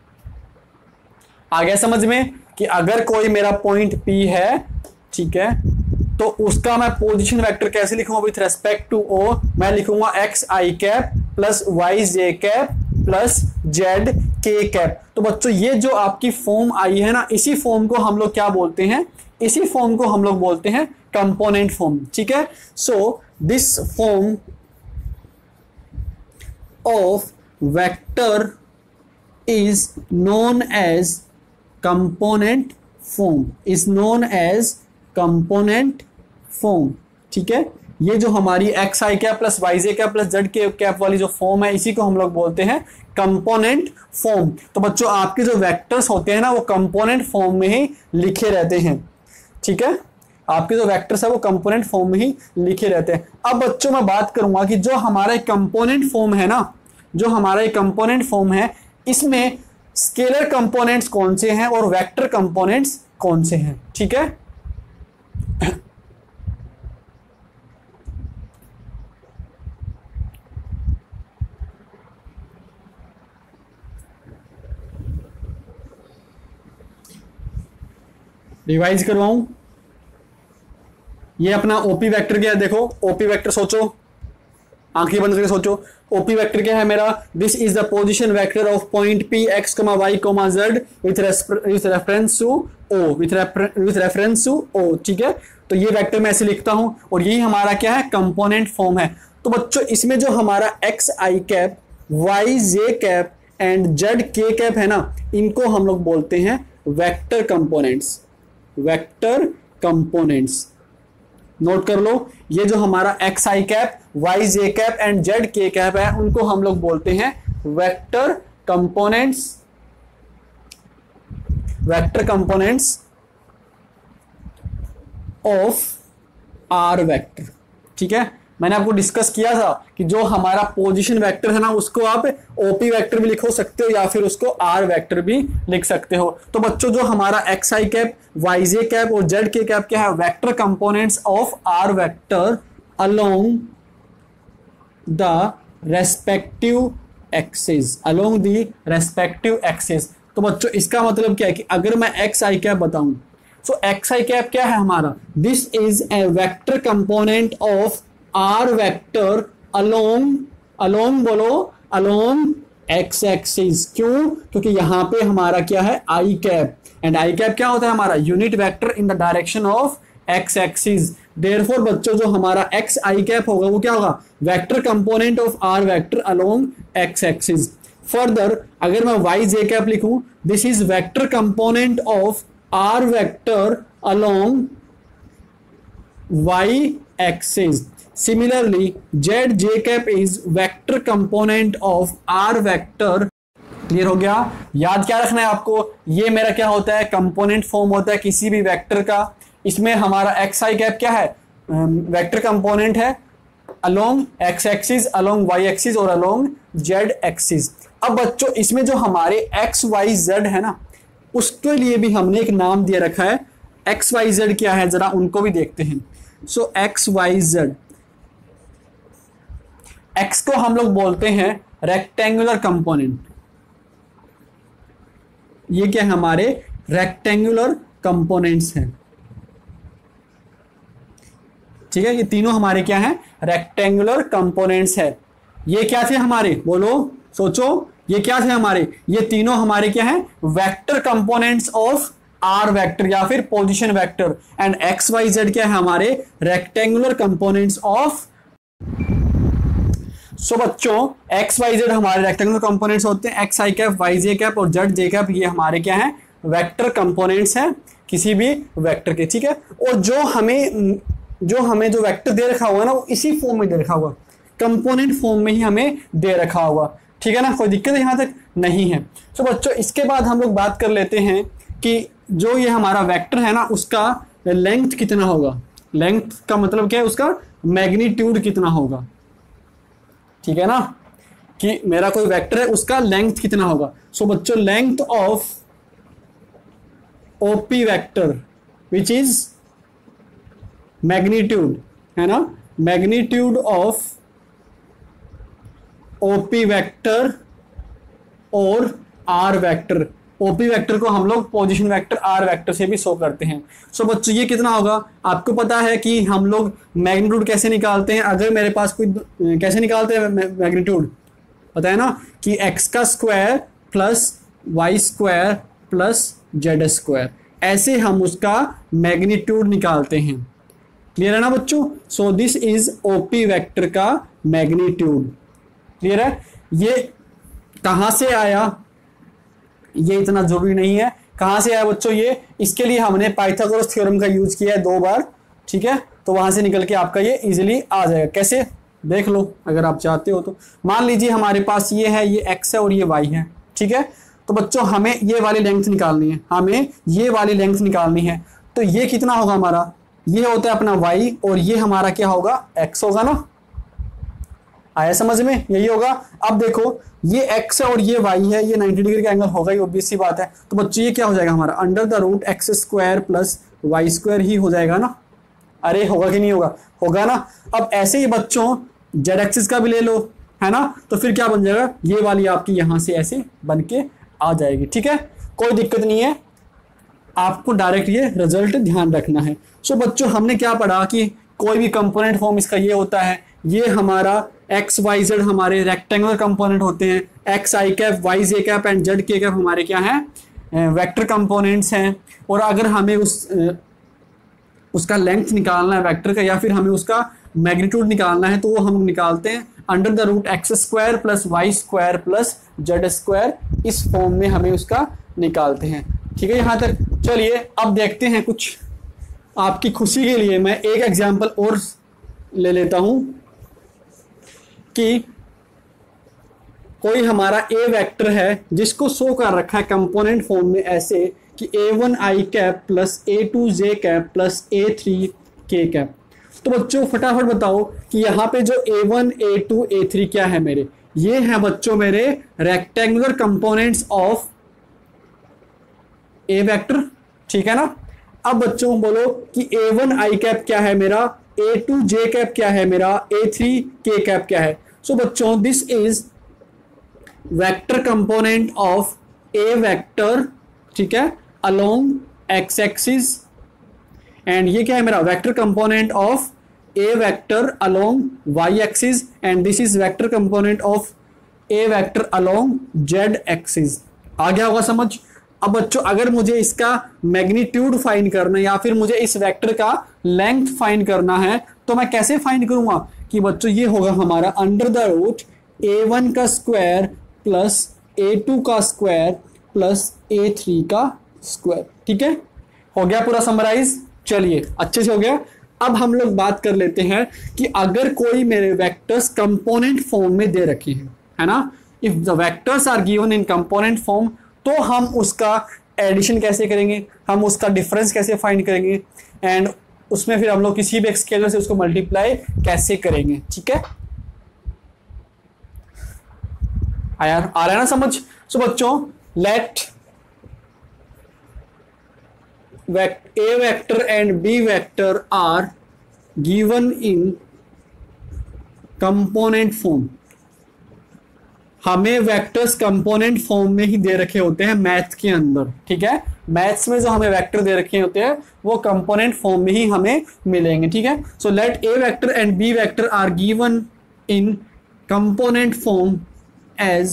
आ गया समझ में कि अगर कोई मेरा पॉइंट P है, ठीक है, तो उसका मैं पोजीशन वेक्टर कैसे लिखूंगा विथ रेस्पेक्ट टू O, मैं लिखूंगा एक्स आई कैप प्लस वाई जे कैप प्लस जेड के कैप। तो बच्चों ये जो आपकी फॉर्म आई है ना, इसी फॉर्म को हम लोग क्या बोलते हैं, इसी फॉर्म को हम लोग बोलते हैं कंपोनेंट फॉर्म, ठीक है। So this form of vector is known as component form, is known as component form, ठीक है। ये जो हमारी एक्स आई कैप प्लस वाई जे कैप प्लस जेड के कैप वाली जो फॉर्म है, इसी को हम लोग बोलते हैं कंपोनेंट फॉर्म। तो बच्चों आपके जो वेक्टर्स होते हैं ना, वो कंपोनेंट फॉर्म में ही लिखे रहते हैं, ठीक है। आपके जो वेक्टर्स है वो कंपोनेंट फॉर्म में ही लिखे रहते हैं। अब बच्चों मैं बात करूंगा कि जो हमारा कंपोनेंट फॉर्म है ना, जो हमारा कंपोनेंट फॉर्म है, इसमें स्केलर कंपोनेंट्स कौन से हैं और वेक्टर कंपोनेंट्स कौन से हैं, ठीक है। रिवाइज करवाऊं, ये अपना ओपी वेक्टर क्या है, देखो ओपी वेक्टर सोचो, आंखें बंद करके सोचो, ओपी वेक्टर क्या है मेरा, this is the position vector of point P x, y, z with reference to O, with reference to O, ठीक है। तो ये वेक्टर मैं ऐसे लिखता हूं और यही हमारा क्या है, कंपोनेंट फॉर्म है। तो बच्चों इसमें जो हमारा X I cap, Y J cap and Z के कैप है ना, इनको हम लोग बोलते हैं vector components, vector components. Note कर लो, ये जो हमारा X I cap, Y J cap and Z के कैप है, उनको हम लोग बोलते हैं vector components, vector components of R vector, ठीक है। मैंने आपको डिस्कस किया था कि जो हमारा पोजीशन वेक्टर है ना, उसको आप ओपी वेक्टर भी लिखो सकते हो या फिर उसको आर वेक्टर भी लिख सकते हो। तो बच्चों जो हमारा एक्स आई कैप, वाई जे कैप और जेड के कैप क्या है, vector components of R vector along the respective axis, along the respective axis. तो बच्चों इसका मतलब क्या है कि अगर मैं एक्स आई कैप बताऊं, सो एक्स आई कैप क्या है हमारा, this is A vector component of R vector along, along बोलो, अलोंग एक्स एक्सिस। क्यों, क्योंकि यहां पे हमारा क्या है, आई कैप, एंड आई कैप क्या होता है हमारा, unit vector in the direction of X axis. Therefore बच्चों जो हमारा एक्स आई कैप होगा वो क्या होगा, vector component of R vector along X axis. Further अगर मैं वाई जे कैप लिखूं, this is vector component of R vector along Y axis. Similarly, Z J cap is vector component of R vector। Clear हो गया, याद क्या रखना है आपको, ये मेरा क्या होता है, कंपोनेंट फॉर्म होता है किसी भी वेक्टर का। इसमें हमारा एक्स आई कैप क्या है, वेक्टर कंपोनेंट है along X axis, along Y axis और अलोंग जेड एक्सिस। अब बच्चों इसमें जो हमारे एक्स वाई जेड है ना, उसके लिए भी हमने एक नाम दिया रखा है। एक्स वाई जेड क्या है, जरा उनको भी देखते हैं। So X Y Z, X को हम लोग बोलते हैं रेक्टेंगुलर कंपोनेंट, ये क्या है हमारे रेक्टेंगुलर कंपोनेंट्स हैं, ठीक है। ये तीनों हमारे क्या हैं, रेक्टेंगुलर कंपोनेंट्स है। ये क्या थे हमारे, बोलो सोचो, ये क्या थे हमारे, ये तीनों हमारे क्या हैं, vector components of R vector या फिर position vector. And X Y Z क्या है हमारे, रेक्टेंगुलर कंपोनेंट्स ऑफ। सो बच्चों एक्स वाई जेड हमारे रेक्टेंगुलर कंपोनेंट्स होते हैं, एक्स आई कैप, वाई जे कैप और जेड जे कैप ये हमारे क्या हैं, वेक्टर कंपोनेंट्स हैं किसी भी वेक्टर के, ठीक है। और जो हमें जो वेक्टर दे रखा हुआ ना, वो इसी फॉर्म में दे रखा हुआ, कंपोनेंट फॉर्म में ही हमें दे रखा हुआ, ठीक है ना, कोई दिक्कत यहां तक नहीं है। सो बच्चों इसके बाद हम लोग बात कर लेते हैं कि जो ये हमारा वेक्टर है ना, उसका लेंथ कितना होगा। लेंथ का मतलब क्या है, उसका मैग्नीट्यूड कितना होगा, ठीक है ना, कि मेरा कोई वेक्टर है उसका लेंथ कितना होगा। सो बच्चों length of O P vector which is magnitude, है ना, मैग्नीट्यूड ऑफ ओपी वेक्टर और आर वेक्टर ओपी वेक्टर को हम लोग पोजीशन वेक्टर आर वेक्टर से भी शो करते हैं। सो बच्चों ये कितना होगा, आपको पता है कि हम लोग मैग्नीट्यूड कैसे निकालते हैं। अगर मेरे पास कोई कैसे निकालते हैं मैग्नीट्यूड, पता है ना कि एक्स का square plus Y square plus Z square, ऐसे हम उसका मैग्नीट्यूड निकालते हैं। क्लियर है ना बच्चों। So this is O P vector का मैग्नीट्यूड। क्लियर है। ये कहां से आया ये इतना जरूरी नहीं है, कहां से आया बच्चों ये, इसके लिए हमने पाइथागोरस थ्योरम का यूज किया है 2 बार, ठीक है। तो वहां से निकल के आपका ये इजीली आ जाएगा। कैसे देख लो अगर आप चाहते हो तो। मान लीजिए हमारे पास ये है, ये x है और ये y है, ठीक है। तो बच्चों हमें ये वाली लेंथ निकालनी है, हमें ये वाली लेंथ निकालनी है। तो ये कितना होगा हमारा, ये होता है अपना y और ये हमारा क्या होगा, x होगा ना। आया समझ में, यही होगा। अब देखो ये x है और ये y है, ये 90 डिग्री का एंगल होगा, ये ऑब्वियस सी बात है। तो बच्चों ये क्या हो जाएगा हमारा, under the root X square plus Y square ही हो जाएगा ना। अरे होगा कि नहीं होगा, होगा ना। अब ऐसे ही बच्चों जेड एक्सिस का भी ले लो, है ना। तो फिर क्या बन जाएगा, ये वाली आपकी यहां से ऐसे बन के आ जाएगी, ठीक है। कोई दिक्कत नहीं है, आपको डायरेक्ट ये रिजल्ट ध्यान रखना है। सो बच्चों हमने क्या पढ़ा कि कोई भी कंपोनेंट फॉर्म इसका ये होता है, ये हमारा एक्स वाई जेड हमारे रेक्टेंगुलर कंपोनेंट होते हैं, X I cap Y J cap and Z के कैप हमारे क्या हैं, वेक्टर कंपोनेंट्स हैं। और अगर हमें उसका लेंथ निकालना है वेक्टर का, या फिर हमें उसका मैग्नीट्यूड निकालना है, तो वो हम निकालते हैं under the root X square plus Y square plus Z square, इस फॉर्म में हमें उसका निकालते हैं, ठीक है यहाँ तक। चलिए अब देखते हैं कुछ, आपकी खुशी के लिए मैं एक एग्जाम्पल और ले लेता हूं कि कोई हमारा ए वेक्टर है जिसको शो कर रखा है कंपोनेंट फॉर्म में ऐसे कि a1 i cap plus a2 j cap plus a3 k cap. तो बच्चों फटाफट बताओ कि यहाँ पे जो a1 a2 a3 क्या है मेरे, ये है बच्चों मेरे rectangular components of A vector, ठीक है ना। अब बच्चों बोलो कि a1 i कैप क्या है मेरा, a2 j कैप क्या है मेरा, a3 k कैप क्या है। सो बच्चों this is vector component of A vector, ठीक है, अलोंग एक्स एक्सिस, एंड ये क्या है मेरा vector component of A vector along Y axis, and this is vector component of A vector along Z axis. आ गया होगा समझ। अब बच्चों अगर मुझे इसका मैग्नीट्यूड फाइंड करना है या फिर मुझे इस वेक्टर का लेंथ फाइंड करना है, तो मैं कैसे फाइंड करूंगा कि बच्चों ये होगा हमारा अंडर द रूट a1 का स्क्वायर प्लस a2 का स्क्वायर प्लस a3 का स्क्वायर, ठीक है। हो गया पूरा समराइज, चलिए अच्छे से हो गया। अब हम लोग बात कर लेते हैं कि अगर कोई मेरे वेक्टर्स कंपोनेंट फॉर्म में दे रखे हैं, है ना, if the vectors are given in component form, तो हम उसका एडिशन कैसे करेंगे, हम उसका डिफरेंस कैसे फाइंड करेंगे, एंड उसमें फिर हम लोग किसी भी स्केलर से उसको मल्टीप्लाई कैसे करेंगे, ठीक है। आ रहा है ना समझ। सो बच्चों let A vector and B vector are given in component form। हमें वेक्टर्स कंपोनेंट फॉर्म में ही दे रखे होते हैं मैथ के अंदर, ठीक है। मैथ्स में जो हमें वेक्टर दे रखे होते हैं वो कंपोनेंट फॉर्म में ही हमें मिलेंगे, ठीक है। So let A vector and B vector are given in component form as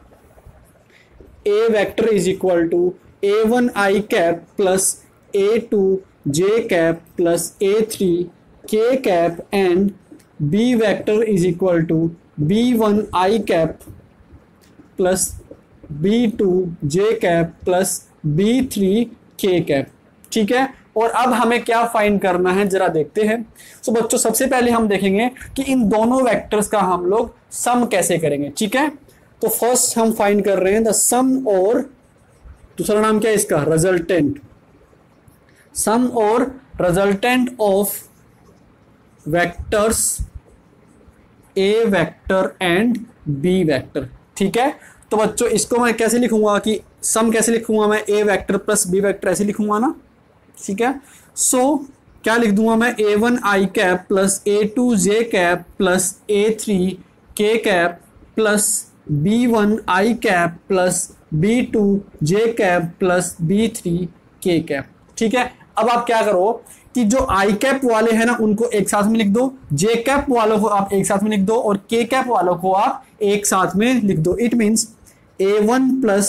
A vector is equal to a1 i cap plus a2 j cap plus a3 k cap and b vector is equal to b1 i cap plus b2 j cap plus b3 k cap, ठीक है। और अब हमें क्या फाइंड करना है जरा देखते हैं। सो बच्चों सबसे पहले हम देखेंगे कि इन दोनों वेक्टर्स का हम लोग सम कैसे करेंगे, ठीक है। तो फर्स्ट हम फाइंड कर रहे हैं द सम, और दूसरा नाम क्या है इसका, रिजल्टेंट। सम और resultant of vectors A vector and B vector, ठीक है। तो बच्चों इसको मैं कैसे लिखूंगा कि सम कैसे लिखूंगा मैं, A vector plus B vector ऐसे लिखूंगा ना, ठीक है। सो क्या लिख दूंगा मैं, a1 i cap plus a2 j cap plus a3 k cap plus b1 i cap plus B2 J cap plus B3 K cap. ठीक है, अब आप क्या करो कि जो I कैप वाले हैं ना उनको एक साथ में लिख दो, J कैप वालों को आप एक साथ में लिख दो और K कैप वालों को आप एक साथ में लिख दो। It means A1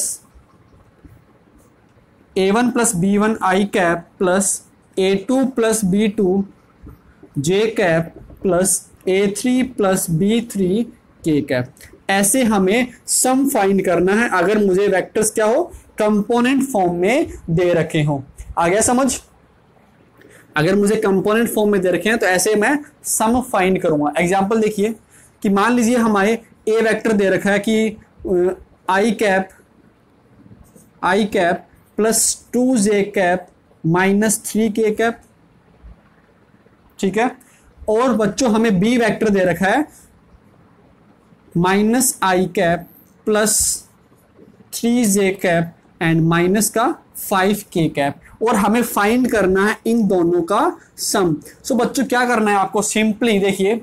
plus B1 I cap plus A2 plus B2 J cap plus A3 plus B3 K cap. ऐसे हमें सम फाइंड करना है अगर मुझे वेक्टर्स क्या हो, कंपोनेंट फॉर्म में दे रखे हो। आ गया समझ? अगर मुझे कंपोनेंट फॉर्म में दे रखे हैं तो ऐसे मैं सम फाइंड करूंगा। एग्जांपल देखिए कि मान लीजिए हमारे ए वेक्टर दे रखा है कि I cap plus 2J cap minus 3K cap. ठीक है, और बच्चों हमें बी वेक्टर दे रखा है minus I cap plus 3J cap and minus का 5K कैप, और हमें फाइंड करना है इन दोनों का सम। सो बच्चों क्या करना है आपको, सिंपली देखिए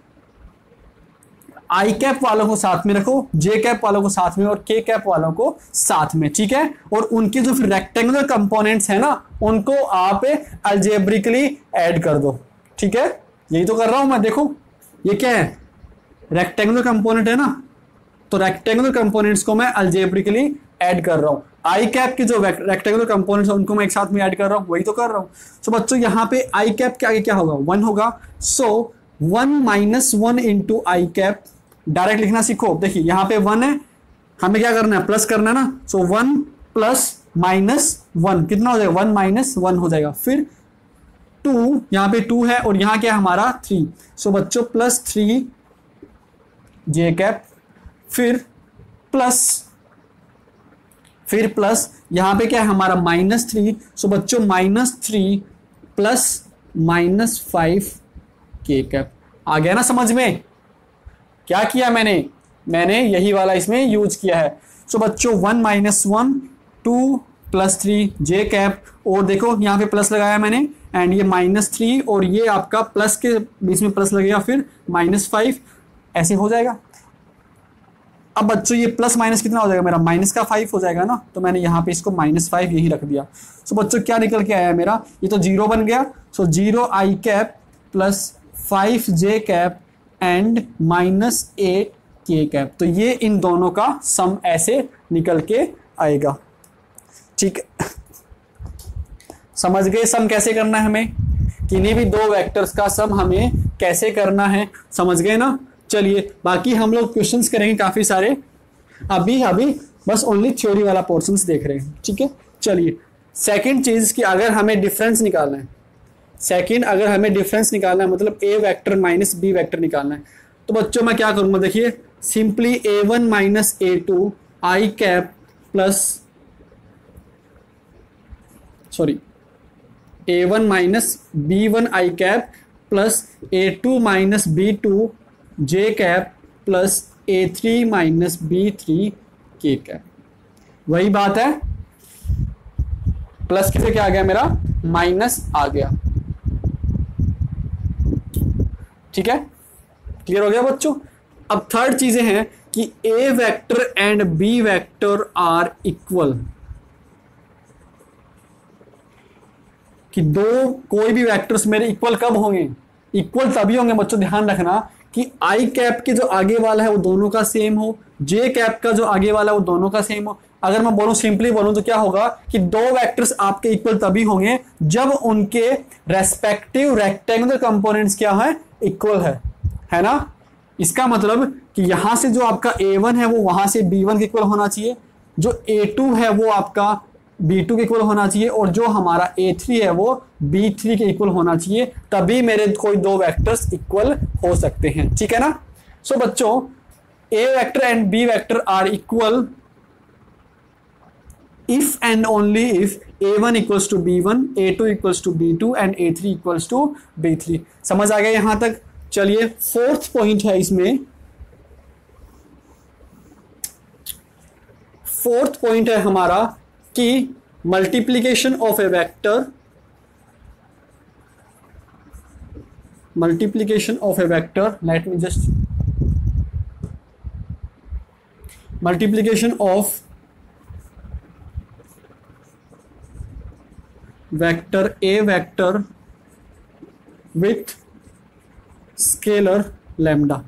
I कैप वालों को साथ में रखो, J कैप वालों को साथ में और K कैप वालों को साथ में। ठीक है, और उनके जो फिर रेक्टेंगुलर कंपोनेंट्स है ना उनको आप अलजेब्रिकली ऐड कर दो। ठीक है, यही तो कर रहा हूं मैं। देखो ये क्या है, रेक्टेंगुलर कंपोनेंट है ना, तो रेक्टेंगुलर कंपोनेंट्स को मैं अलजेब्रिकली ऐड कर रहा हूं। I कैप के जो रेक्टेंगुलर कंपोनेंट्स है उनको मैं एक साथ में ऐड कर रहा हूं, वही तो कर रहा हूं। सो बच्चों यहाँ पे I कैप के आगे क्या होगा, 1 होगा। So 1 minus 1 into I cap, direct लिखना सीखो। देखिए यहाँ पे 1 है, हमें क्या करना है, प्लस करना है ना। सो 1 प्लस माइनस 1 कितना हो जाएगा, 1 माइनस 1 हो जाएगा। फिर 2, यहाँ पे 2 है और यहाँ क्या है हमारा 3। सो बच्चों प्लस 3 J कैप, फिर प्लस यहाँ पे क्या है हमारा माइनस 3। सो बच्चों minus 3 plus minus 5 K cap. आ गया ना समझ में? क्या किया मैंने यही वाला इसमें यूज किया है। सो बच्चों 1 माइनस 1 2 प्लस 3 J कैप, और देखो यहाँ पे प्लस लगाया मैंने एंड ये माइनस 3 और ये आपका प्लस के बीच में प्लस लगेगा, फिर माइनस 5, ऐसे हो जाएगा। अब बच्चों ये प्लस माइनस कितना हो जाएगा मेरा, माइनस का 5 हो जाएगा ना, तो मैंने यहाँ पे इसको माइनस 5 यही रख दिया। सो बच्चों क्या निकल के आया मेरा, ये तो 0 बन गया। So 0 I cap plus 5 J cap and minus 8 K cap. तो ये इन दोनों का सम ऐसे निकल के आएगा। ठीक है, समझ गए सम कैसे करना है हमें, किन्हीं भी दो वेक्टर्स का सम हमें कैसे करना है, समझ गए ना? चलिए बाकी हम लोग क्वेश्चंस करेंगे काफी सारे, अभी बस ओनली थ्योरी वाला पोर्शंस देख रहे हैं। ठीक है, चलिए सेकंड चीज कि अगर हमें डिफरेंस निकालना है, मतलब A vector minus B vector निकालना है, तो बच्चों मैं क्या करूंगा, देखिए simply A1 minus A2 I cap plus A1 minus B1 I cap plus A2 minus B2 J cap plus A3 minus B3 K cap. वही बात है, प्लस से क्या आ गया मेरा, माइनस आ गया। ठीक है, क्लियर हो गया बच्चों? अब थर्ड चीजें हैं कि A vector and B vector are equal, कि दो कोई भी वेक्टर्स मेरे इक्वल कब होंगे, इक्वल तभी होंगे बच्चों, ध्यान रखना कि I कैप के जो आगे वाला है वो दोनों का सेम हो, J कैप का जो आगे वाला है वो दोनों का सेम हो। अगर मैं बोलूं सिंपली बोलूं तो क्या होगा कि दो वेक्टर्स आपके इक्वल तभी होंगे जब उनके रेस्पेक्टिव रेक्टेंगुलर कंपोनेंट्स क्या है, इक्वल है ना। इसका मतलब कि यहां से जो आपका A1 है वो वहां से B1 के इक्वल होना चाहिए, जो A2 है वो आपका B2 के इक्वल होना चाहिए, और जो हमारा A3 है वो B3 के इक्वल होना चाहिए, तभी मेरे कोई दो वेक्टर्स इक्वल हो सकते हैं। ठीक है ना? सो बच्चों A vector and B vector are equal if and only if A1 equals to B1, A2 equals to B2 and A3 equals to B3। समझ आ गया यहां तक? चलिए फोर्थ पॉइंट है इसमें, फोर्थ पॉइंट है हमारा कि multiplication of A vector, let me just, multiplication of vector A vector with scalar lambda.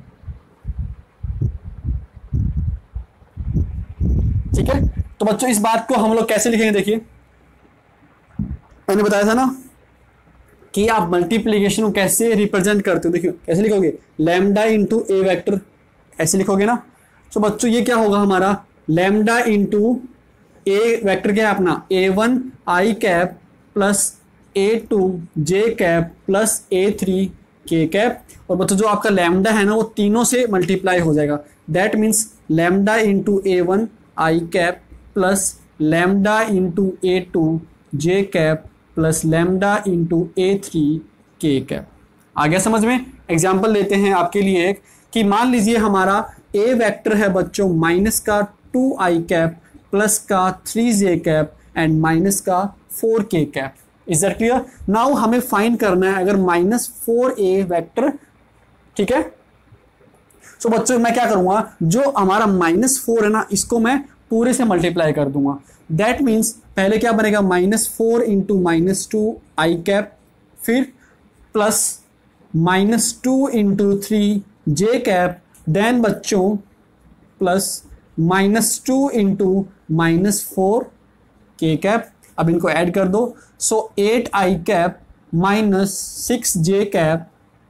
ठीक है, तो बच्चों इस बात को हम लोग कैसे लिखेंगे, देखिए मैंने बताया था ना कि आप मल्टीप्लीकेशन को कैसे रिप्रेजेंट करते हो। देखिए कैसे लिखोगे, लैम्डा इंटू ए वेक्टर, ऐसे लिखोगे ना। तो बच्चों ये क्या होगा हमारा, लैम्डा इंटू ए वेक्टर क्या है अपना, A1 I cap plus A2 J cap plus A3 K cap. और बच्चों जो आपका लैम्डा है ना वो तीनों से मल्टीप्लाई हो जाएगा। That means lambda into A1 I cap plus lambda into A2 J cap plus lambda into A3 K cap. आ गया समझ में। एग्जाम्पल लेते हैं आपके लिए एक, कि मान लीजिए हमारा ए वेक्टर है बच्चों माइनस का 2 आई कैप प्लस का 3 जे कैप एंड माइनस का 4 K cap. Is that clear. Now हमें फाइंड करना है अगर -4a वेक्टर, ठीक है। सो बच्चों मैं क्या करूंगा, जो हमारा -4 है ना इसको मैं पूरे से मल्टीप्लाई कर दूंगा। दैट मीन्स पहले क्या बनेगा, -4 इंटू -2 आई कैप, फिर plus -2 into 3 J cap, then बच्चों प्लस -2 इंटू -4 के कैप। अब इनको ऐड कर दो। So 8 I cap minus 6 J cap,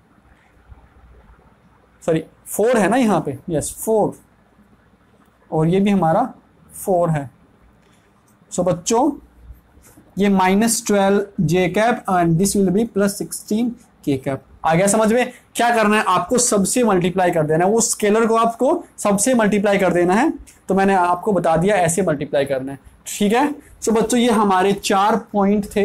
sorry 4 है ना यहाँ पे, यस 4, और ये भी हमारा 4 है। सो बच्चों ये -12 J cap and this will be +16 K cap. आ गया समझ में। क्या करना है, आपको सबसे मल्टीप्लाई कर देना है, वो स्केलर को आपको सबसे मल्टीप्लाई कर देना है। तो मैंने आपको बता दिया ऐसे मल्टीप्लाई करना है, ठीक है। सो बच्चों ये हमारे 4 पॉइंट थे,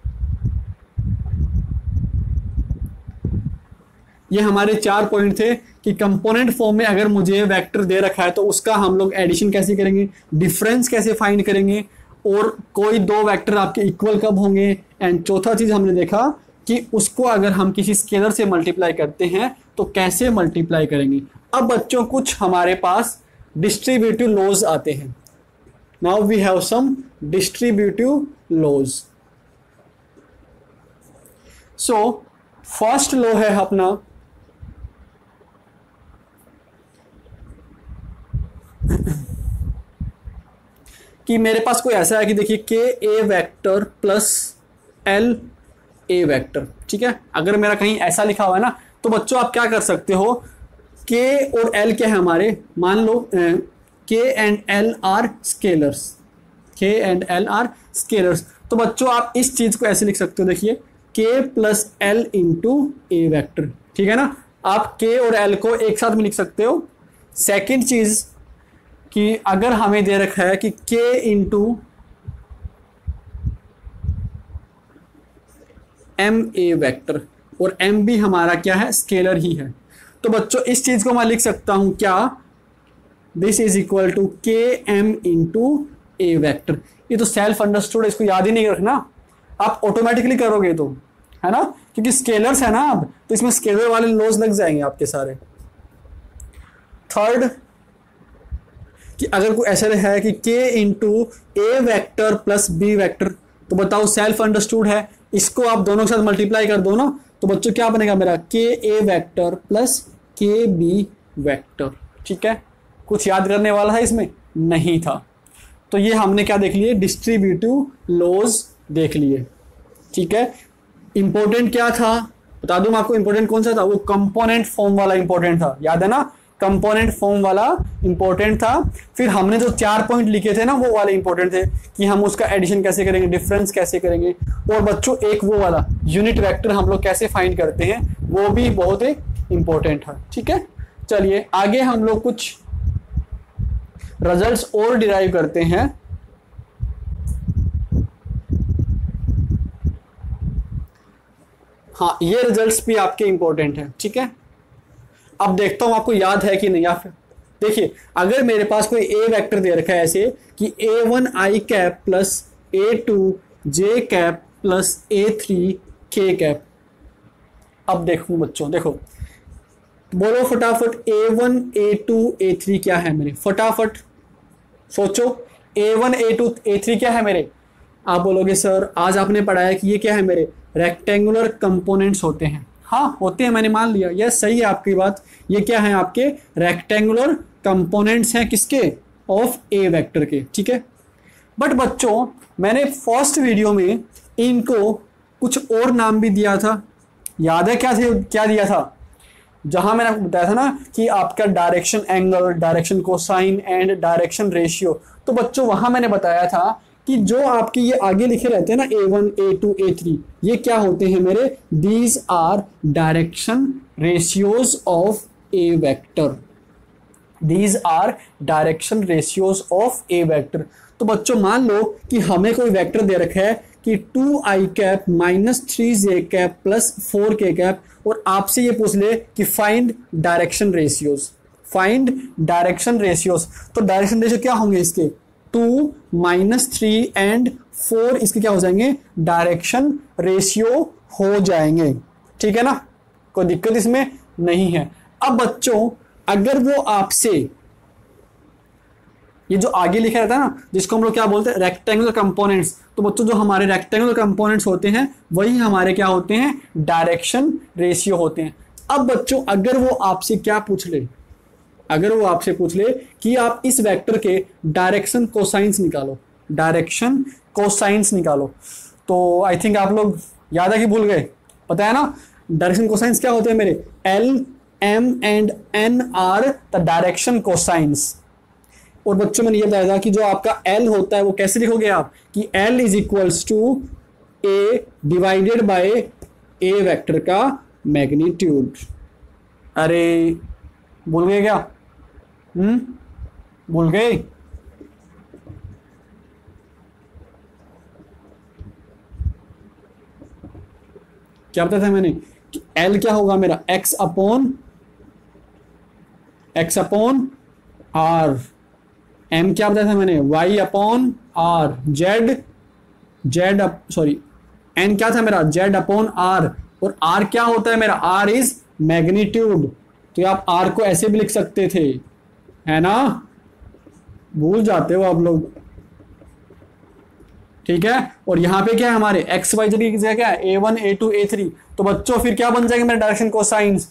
ये हमारे 4 पॉइंट थे कि कंपोनेंट फॉर्म में अगर मुझे वेक्टर दे रखा है तो उसका हम लोग एडिशन कैसे करेंगे, डिफरेंस कैसे फाइंड करेंगे, और कोई दो वेक्टर आपके इक्वल कब होंगे। एंड चौथा चीज हमने देखा कि उसको अगर हम किसी स्केलर से मल्टीप्लाई करते हैं तो कैसे मल्टीप्लाई करेंगे। अब बच्चों कुछ हमारे पास डिस्ट्रीब्यूटिव लॉज आते हैं। Now we have some distributive laws. So first law है अपना कि मेरे पास कोई ऐसा है कि देखिए K A vector plus L A vector, ठीक है। अगर मेरा कहीं ऐसा लिखा हुआ है ना तो बच्चों आप क्या कर सकते हो, के और एल क्या है हमारे, मान लो K and L are scalars, K and L are scalars. तो बच्चों आप इस चीज को ऐसे लिख सकते हो, देखिए के प्लस एल इंटू ए वेक्टर, ठीक है ना। आप के और एल को एक साथ में लिख सकते हो। सेकेंड चीज कि अगर हमें दे रखा है कि K into M A vector, और एम भी हमारा क्या है, स्केलर ही है। तो बच्चों इस चीज को मैं लिख सकता हूं क्या, this is equal to K M into A vector. ये तो सेल्फ अंडरस्टूड है, इसको याद ही नहीं रखना, आप ऑटोमेटिकली करोगे तो, है ना, क्योंकि स्केलर्स है ना अब, तो इसमें स्केलर वाले लॉज लग जाएंगे आपके सारे। थर्ड कि अगर कोई ऐसा है कि के इंटू ए वेक्टर प्लस बी वेक्टर, तो बताओ सेल्फ अंडरस्टूड है, इसको आप दोनों के साथ मल्टीप्लाई कर दो ना, तो बच्चों क्या बनेगा मेरा, K A vector plus K B vector, ठीक है। कुछ याद करने वाला है इसमें नहीं था। तो ये हमने क्या देख लिए, डिस्ट्रीब्यूटिव लॉज देख लिए, ठीक है। इंपॉर्टेंट क्या था बता दूं आपको, इंपॉर्टेंट कौन सा था, वो कंपोनेंट फॉर्म वाला इंपॉर्टेंट था, याद है ना, कंपोनेंट फॉर्म वाला इंपॉर्टेंट था। फिर हमने जो 4 पॉइंट लिखे थे ना वो वाले इंपॉर्टेंट थे कि हम उसका एडिशन कैसे करेंगे, डिफरेंस कैसे करेंगे, और बच्चों एक वो वाला यूनिट वेक्टर हम लोग कैसे फाइंड करते हैं, वो भी बहुत ही इंपॉर्टेंट है, ठीक है। चलिए आगे हम लोग कुछ रिजल्ट्स और डिराइव करते हैं। हाँ ये रिजल्ट्स भी आपके इंपॉर्टेंट हैं, ठीक है। अब देखता हूं आपको याद है कि नहीं। या फिर देखिए अगर मेरे पास कोई ए वेक्टर दे रखा है ऐसे कि A1 I cap plus A2 J cap plus A3 K cap. अब देखूं बच्चों, देखो बोलो फटाफट, A1 A2 A3 क्या है मेरे, फटाफट सोचो। A1 A2 A3 क्या है मेरे, आप बोलोगे सर आज आपने पढ़ाया कि ये क्या है मेरे रेक्टेंगुलर कंपोनेंट्स होते हैं। हाँ होते हैं, मैंने मान लिया, यस सही है आपकी बात। ये क्या है आपके रेक्टेंगुलर कंपोनेंट्स हैं किसके, ऑफ ए वेक्टर के, ठीक है। बट बच्चों मैंने फर्स्ट वीडियो में इनको कुछ और नाम भी दिया था, याद है क्या थे, क्या दिया था, जहां मैंने आपको बताया था ना कि आपका direction angle, direction cosine and direction ratio. तो बच्चों वहां मैंने बताया था कि जो आपके ये आगे लिखे रहते हैं ना A1 A2 A3, ये क्या होते हैं मेरे, these are direction ratios of A vector, these are direction ratios of A vector. तो बच्चों मान लो कि हमें कोई वेक्टर दे रखा है कि 2i cap minus 3j cap plus 4k cap, और आपसे ये पूछ ले कि find direction ratios, find direction ratios. तो डायरेक्शन रेशियो क्या होंगे इसके, 2 माइनस 3 एंड 4 इसके क्या हो जाएंगे, डायरेक्शन रेशियो हो जाएंगे, ठीक है ना, कोई दिक्कत इसमें नहीं है। अब बच्चों अगर वो आपसे ये जो आगे लिखा रहता है ना जिसको हम लोग क्या बोलते हैं रेक्टेंगुलर कंपोनेंट्स, तो बच्चों जो हमारे रेक्टेंगुलर कंपोनेंट्स होते हैं वही हमारे क्या होते हैं, डायरेक्शन रेशियो होते हैं। अब बच्चों अगर वो आपसे क्या पूछ ले, अगर वो आपसे पूछ ले कि आप इस वेक्टर के डायरेक्शन कोसाइंस निकालो, डायरेक्शन कोसाइंस निकालो, तो आई थिंक आप लोग याद है कि भूल गए, पता है ना डायरेक्शन कोसाइंस क्या होते हैं मेरे, L M and N are the direction cosines. और बच्चों मैंने ये बताया था कि जो आपका L होता है वो कैसे लिखोगे आप, कि L is equals to A divided by A vector का मैग्नीट्यूड। अरे भूल गए क्या, भूल गए, क्या बताया था मैंने कि L क्या होगा मेरा, x अपॉन R, m क्या बताया था मैंने, y अपॉन R, n क्या था मेरा, z अपॉन R, और R क्या होता है मेरा, R इज मैग्नीट्यूड। तो आप R को ऐसे भी लिख सकते थे, है ना, भूल जाते हो आप लोग, ठीक है। और यहाँ पे क्या है हमारे एक्स वाई जेड की जगह क्या है, A1 A2 A3। तो बच्चों फिर क्या बन जाएगा मेरा direction cosines,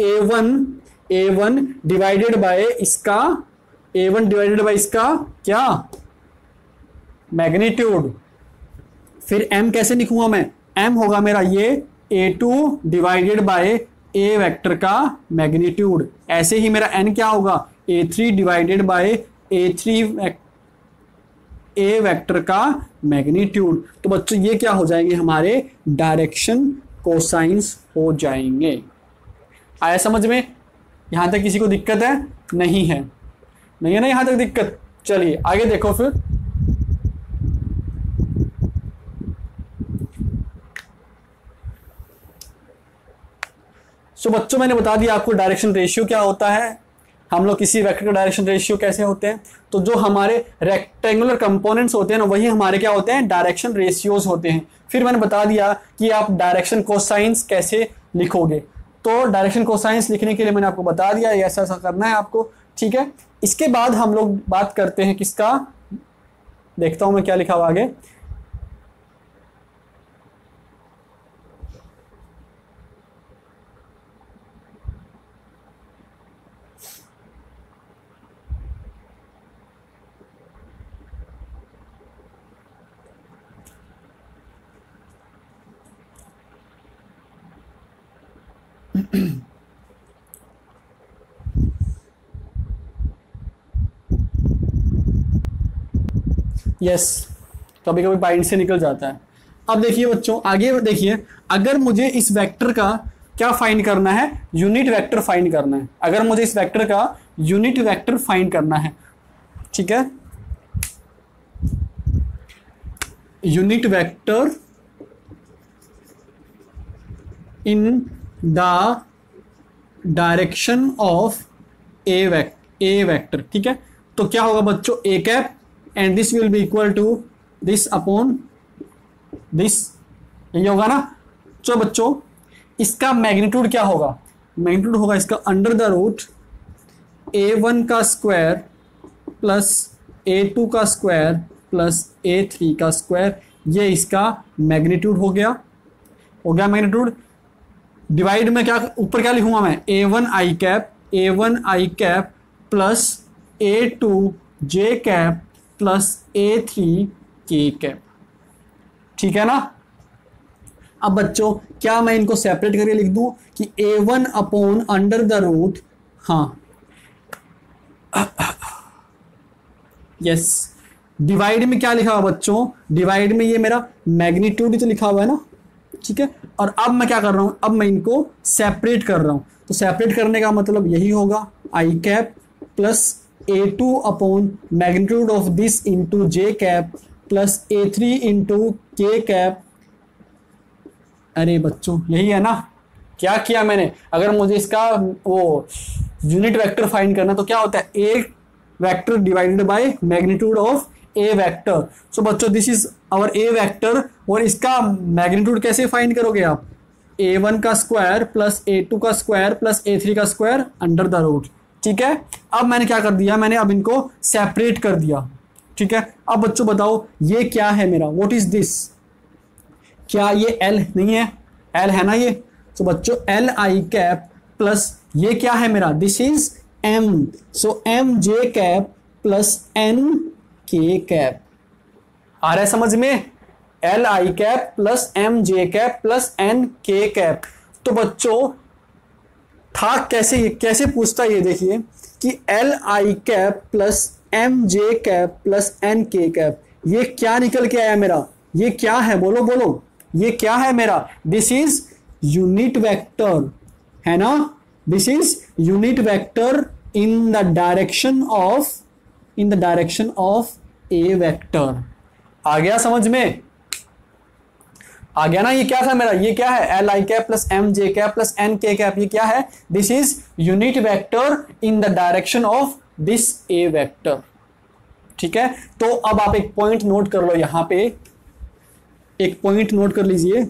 A1 divided by इसका, A1 डिवाइडेड बाय इसका क्या, मैग्नीट्यूड। फिर M कैसे लिखूंगा मैं, M होगा मेरा ये A2 divided by A vector का मैग्नीट्यूड। ऐसे ही मेरा N क्या होगा, A3 divided by A vector का मैग्नीट्यूड। तो बच्चों ये क्या हो जाएंगे हमारे डायरेक्शन कोसाइंस हो जाएंगे। आया समझ में, यहां तक किसी को दिक्कत है, नहीं है, नहीं है ना यहां तक दिक्कत। चलिए आगे देखो फिर, सो बच्चों मैंने बता दिया आपको डायरेक्शन रेशियो क्या होता है, हम लोग किसी वेक्टर का डायरेक्शन रेशियो कैसे होते हैं। तो जो हमारे रेक्टेंगुलर कंपोनेंट्स होते हैं ना वही हमारे क्या होते हैं, डायरेक्शन रेशियोज होते हैं। फिर मैंने बता दिया कि आप डायरेक्शन कोसाइंस कैसे लिखोगे। तो डायरेक्शन कोसाइंस लिखने के लिए मैंने आपको बता दिया ऐसा ऐसा करना है आपको, ठीक है। इसके बाद हम लोग बात करते हैं किसका, देखता हूं मैं क्या लिखा हुआ आगे। यस कभी कभी पॉइंट से निकल जाता है। अब देखिए बच्चों आगे देखिए, अगर मुझे इस वेक्टर का क्या फाइंड करना है, यूनिट वेक्टर फाइंड करना है। अगर मुझे इस वेक्टर का यूनिट वेक्टर फाइंड करना है, ठीक है, unit vector in the direction of A vector, ठीक है। तो क्या होगा बच्चों, A cap and this will be equal to this upon this, यही होगा ना। तो बच्चों इसका मैग्नीट्यूड क्या होगा, मैग्नीट्यूड होगा इसका अंडर द रूट A1 का स्क्वायर प्लस A2 का स्क्वायर प्लस A3 का स्क्वायर ये इसका मैग्नीट्यूड हो गया मैग्नीट्यूड। डिवाइड में क्या ऊपर क्या लिखूंगा मैं, a1 plus a2j cap plus a3k cap. ठीक है ना। अब बच्चों क्या मैं इनको सेपरेट करके लिख दूं कि a1 upon under the root, हाँ यस, डिवाइड में क्या लिखा हुआ बच्चों, डिवाइड में ये मेरा मैग्नीट्यूड तो लिखा हुआ है ना, ठीक है। और अब मैं क्या कर रहा हूं, अब मैं इनको सेपरेट कर रहा हूं, तो सेपरेट करने का मतलब यही होगा I cap plus a2 upon magnitude of this into J cap plus a3 into के कैप। अरे बच्चों यही है ना। क्या किया मैंने, अगर मुझे इसका वो यूनिट वेक्टर फाइंड करना तो क्या होता है, A vector divided by magnitude of A vector. So बच्चों this is our A vector, और इसका मैग्नीट्यूड कैसे फाइंड करोगे आप, a1 का स्क्वायर प्लस a2 का स्क्वायर प्लस a3 का स्क्वायर अंडर द रूट। ठीक है। अब मैंने क्या कर दिया, मैंने अब इनको सेपरेट कर दिया। ठीक है। अब बच्चों बताओ ये क्या है मेरा, व्हाट इज दिस, क्या ये L नहीं है, L है ना ये। तो बच्चों L आई कैप प्लस ये क्या है मेरा, this is M, so M J cap plus N K cap. आ रहा है समझ में, L I cap plus M J cap plus N K cap. तो बच्चों था कैसे पूछता है ये देखिए कि L I cap plus M J cap plus N K cap, ये क्या निकल के आया मेरा, ये क्या है, बोलो बोलो, ये क्या है मेरा, दिस इज यूनिट वेक्टर है ना, this is unit vector in the direction of A vector. आ गया समझ में, आ गया ना। ये क्या था मेरा, ये क्या है, L I cap plus M J cap plus N K cap, ये क्या है, this is unit vector in the direction of this A vector. ठीक है। तो अब आप एक पॉइंट नोट कर लो, यहां पे एक पॉइंट नोट कर लीजिए,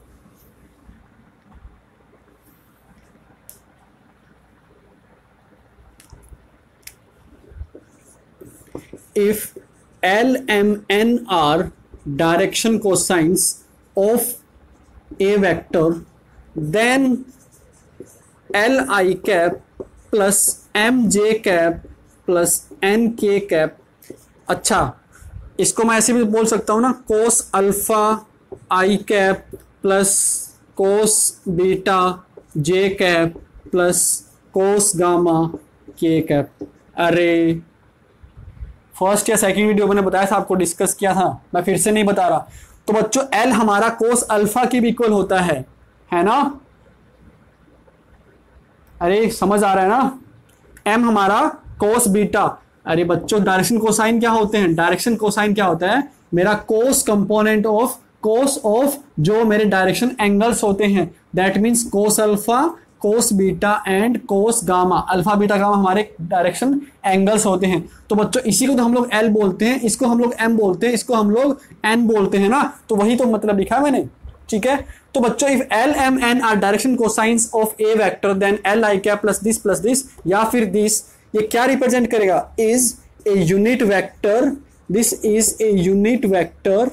if L M N are direction cosines of a vector, then L I cap plus M J cap plus N K cap। अच्छा, इसको मैं ऐसे भी बोल सकता हूं ना, cos alpha I cap plus cos beta J cap plus cos gamma K cap. अरे फर्स्ट या सेकंड वीडियो मैंने बताया था आपको, डिस्कस किया था, मैं फिर से नहीं बता रहा। तो बच्चों L हमारा कोस अल्फा की भी इक्वल होता है ना। अरे समझ आ रहा है ना। M हमारा कोस बीटा, अरे बच्चों डायरेक्शन कोसाइन क्या होते हैं, डायरेक्शन कोसाइन क्या होता है, मेरा cos component of cos of जो मेरे डायरेक्शन एंगल्स होते हैं, that means cos alpha cos beta and cos gamma. Alpha beta gamma हमारे डायरेक्शन एंगल्स होते हैं। तो बच्चों इसी को तो हम लोग L बोलते हैं, इसको हम लोग M बोलते हैं, इसको हम लोग N बोलते हैं ना। तो वही तो मतलब लिखा है मैंने। ठीक है। तो बच्चों if L M N are direction cosines of A vector then L I cap plus this या फिर दिस, ये क्या रिप्रेजेंट करेगा, is a unit vector, this is a unit vector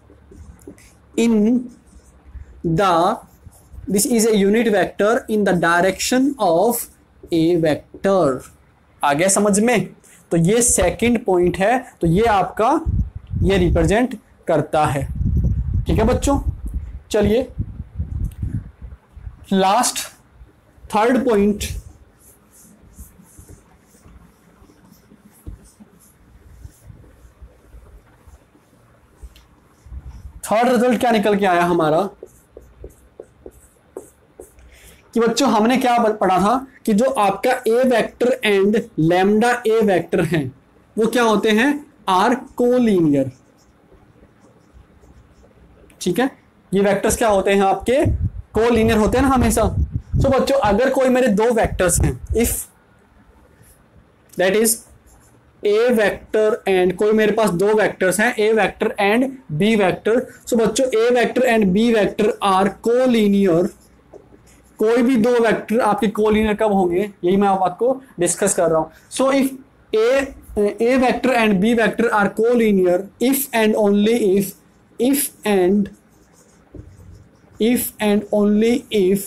in the This is a unit vector in the direction of a vector। आ गया समझ में। तो ये सेकंड पॉइंट है, तो ये आपका ये रिप्रेजेंट करता है। ठीक है बच्चों। चलिए last third point, third result क्या निकल के आया हमारा कि बच्चों हमने क्या पढ़ा था कि जो आपका A vector and lambda A vector हैं वो क्या होते हैं, आर कोलीनियर। ठीक है। ये वेक्टर्स क्या होते हैं आपके, कोलीनियर होते हैं ना हमेशा। तो बच्चों अगर कोई मेरे दो वेक्टर्स हैं, if that is A vector and कोई मेरे पास दो वेक्टर्स हैं, A vector and B vector. So बच्चों ए vector and B vector are collinear. कोई भी दो वेक्टर आपके कोलीनियर कब होंगे, यही मैं आपको डिस्कस कर रहा हूं। So if A vector and B vector are collinear if and only if if and only if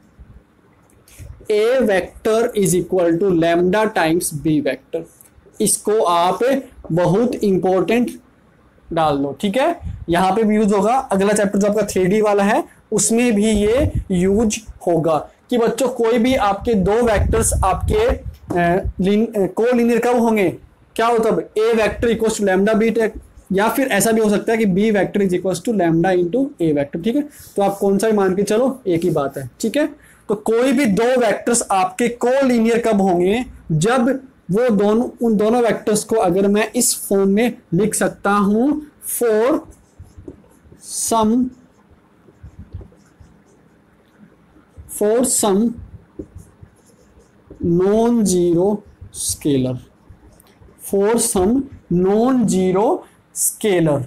a vector is equal to lambda times B vector. इसको आप बहुत इंपॉर्टेंट डाल लो, ठीक है। यहां पे भी यूज होगा, अगला चैप्टर जो आपका 3D वाला है उसमें भी ये यूज होगा कि बच्चों कोई भी आपके दो वेक्टर्स आपके कोलिनियर कब होंगे, क्या होता है, A vector equal to lambda B tech, या फिर ऐसा भी हो सकता है कि B vector is equal to lambda into A vector, ठीक है। तो आप कौन सा भी मान के चलो एक ही बात है, ठीक है। तो कोई भी दो वेक्टर्स आपके कोलिनियर कब होंगे, जब वो दोनों, उन दोनों वेक्टर्स को अगर मैं इस फॉर्म में लिख सकता हूं, for some non zero scalar, for some non zero scalar.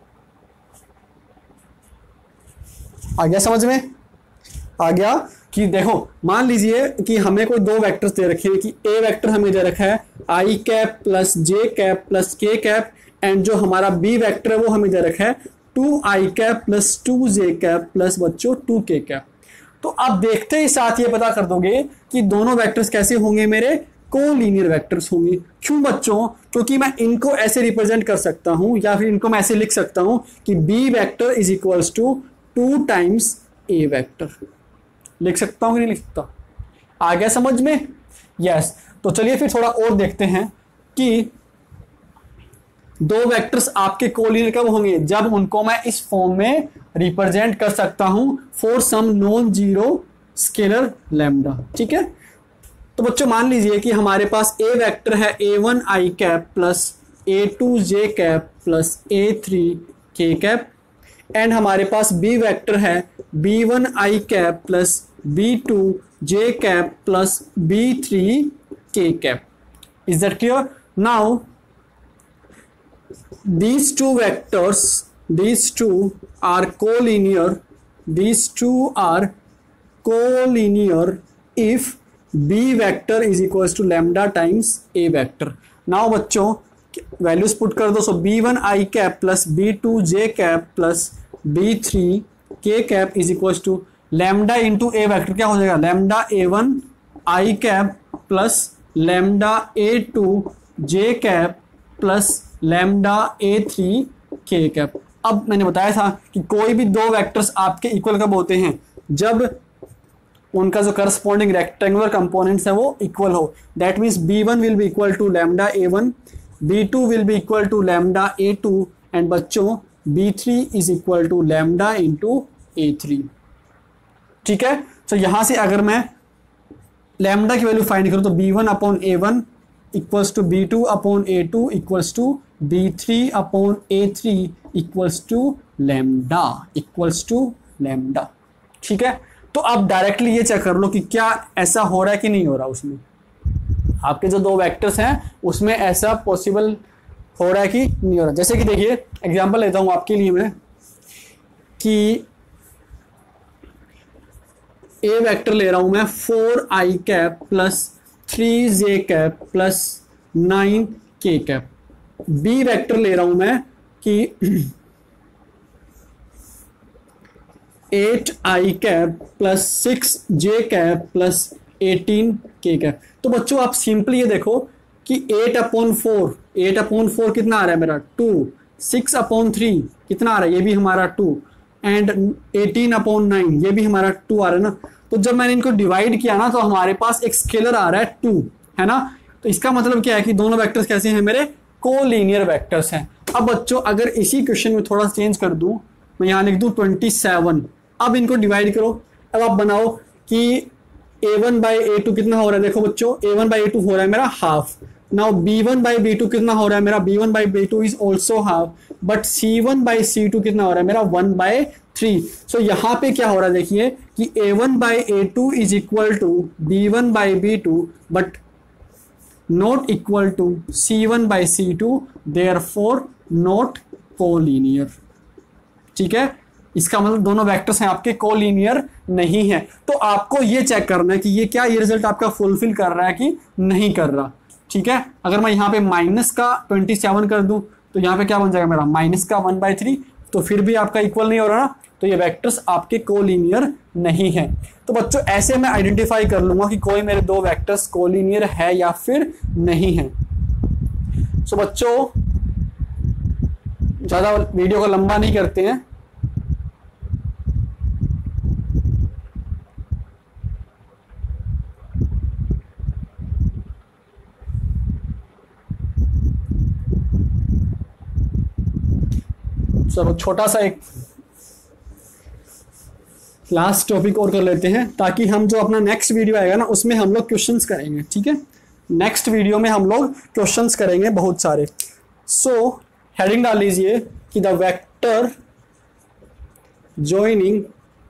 आ गया समझ में, आ गया कि देखो मान लीजिए कि हमें कोई दो वेक्टर्स दे रखे हैं कि ए वेक्टर हमें दे रखा है आई cap plus J cap plus K cap, and जो हमारा बी वेक्टर है वो हमें दे रखा है 2 I cap plus 2 J cap plus बच्चों 2 के कैप। तो आप देखते ही साथ ये पता कर दोगे कि दोनों वेक्टर्स कैसे होंगे, मेरे कोलिनियर वेक्टर्स होंगे। क्यों बच्चों, क्योंकि मैं इनको ऐसे रिप्रेजेंट कर सकता हूं, या फिर इनको मैं ऐसे लिख सकता हूं कि B vector is equals to 2 times A vector. लिख सकता हूं कि नहीं लिख सकता, आ गया समझ में, यस। तो चलिए फिर थोड़ा और देखते हैं कि दो वेक्टर्स आपके कोलिनियर कब होंगे, जब उनको मैं इस फॉर्म में रिप्रेजेंट कर सकता हूं for some non zero scalar lambda, ठीक है। तो बच्चों मान लीजिए कि हमारे पास ए वेक्टर है a1 I cap plus a2 J cap plus a3 K cap, and हमारे पास बी वेक्टर है b1 I cap plus b2 J cap plus b3 K cap. Is that clear? Now these two vectors, these two are collinear, these two are collinear if b vector is equals to lambda times a vector। now बच्चों वैल्यूज पुट कर दो, so b1 i cap plus b2 j cap plus b3 k cap is equals to lambda into A vector, क्या हो जाएगा, lambda a1 i cap plus lambda a2 j cap plus lambda a3 k cap. अब मैंने बताया था कि कोई भी दो वेक्टर्स आपके इक्वल कब होते हैं, जब उनका जो करस्पॉन्डिंग रेक्टेंगुलर कंपोनेंट्स है वो इक्वल हो। That means b1 will be equal to lambda a1, b2 will be equal to lambda a2, and बच्चों b3 is equal to lambda into a3, ठीक है। तो यहां से अगर मैं लैम्डा की वैल्यू फाइंड करूं तो b1 upon a1 equals to b2 upon a2 equals to b3 upon a3 equals to lambda, equals to lambda, ठीक है। तो आप डायरेक्टली ये चेक कर लो कि क्या ऐसा हो रहा है कि नहीं हो रहा, उसमें आपके जो दो वेक्टर्स हैं उसमें ऐसा पॉसिबल हो रहा है कि नहीं हो रहा। जैसे कि देखिए एग्जांपल लेता हूं आपके लिए मैं कि ए वेक्टर ले रहा हूं मैं 4 I cap plus 3 J cap plus 9 K cap. B vector ले रहा हूं मैं कि 8 I cap plus 6 J cap plus 18 K cap. तो बच्चों आप सिंपली ये देखो कि 8 अपॉन 4 कितना आ रहा है मेरा 2, 6 अपॉन 3 कितना आ रहा है, ये भी हमारा 2, एंड 18 अपॉन 9 ये भी हमारा 2 आ रहा है ना। तो जब मैंने इनको डिवाइड किया ना तो हमारे पास एक स्केलर आ रहा है 2, है ना। तो इसका मतलब क्या है कि दोनों वेक्टर्स कैसे हैं, मेरे कोलिनियर वेक्टर्स हैं। अब बच्चों अगर इसी क्वेश्चन में थोड़ा चेंज कर दूं, मैं यहां लिख दूं 27, अब इनको डिवाइड करो। अब आप बनाओ कि a1 बाई a2 कितना हो रहा है, देखो बच्चों a1 बाई a2 हो रहा है मेरा half. Now b1 by b2 कितना हो रहा है मेरा, b1 by b2 is also half, but c1 by c2 कितना हो रहा है मेरा 1 बाई 3। सो यहां पे क्या हो रहा है देखिए कि a1 by a2 is equal to b1 by b2 but not equal to c1 by c2, therefore not collinear, ठीक है। इसका मतलब दोनों वेक्टर्स हैं आपके कोलिनियर नहीं है। तो आपको ये चेक करना है कि ये क्या ये रिजल्ट आपका फुलफिल कर रहा है कि नहीं कर रहा, ठीक है। अगर मैं यहाँ पे माइनस का 27 कर दूं तो यहाँ पे क्या बन जाएगा मेरा, माइनस का 1/3 तो फिर भी आपका इक्वल नहीं हो रहा ना, तो ये वेक्टर्स आपके कोलिनियर नहीं है। तो बच्चों ऐसे मैं आइडेंटिफाई कर लूंगा कि कोई मेरे दो वेक्टर्स कोलिनियर है या फिर नहीं है। सो बच्चों ज्यादा वीडियो को लंबा नहीं करते हैं। चलो छोटा सा एक लास्ट टॉपिक और कर लेते हैं, ताकि हम जो अपना नेक्स्ट वीडियो आएगा ना उसमें हम लोग क्वेश्चंस करेंगे। ठीक है, नेक्स्ट वीडियो में हम लोग क्वेश्चंस करेंगे बहुत सारे। सो हेडिंग डाल लीजिए कि the vector joining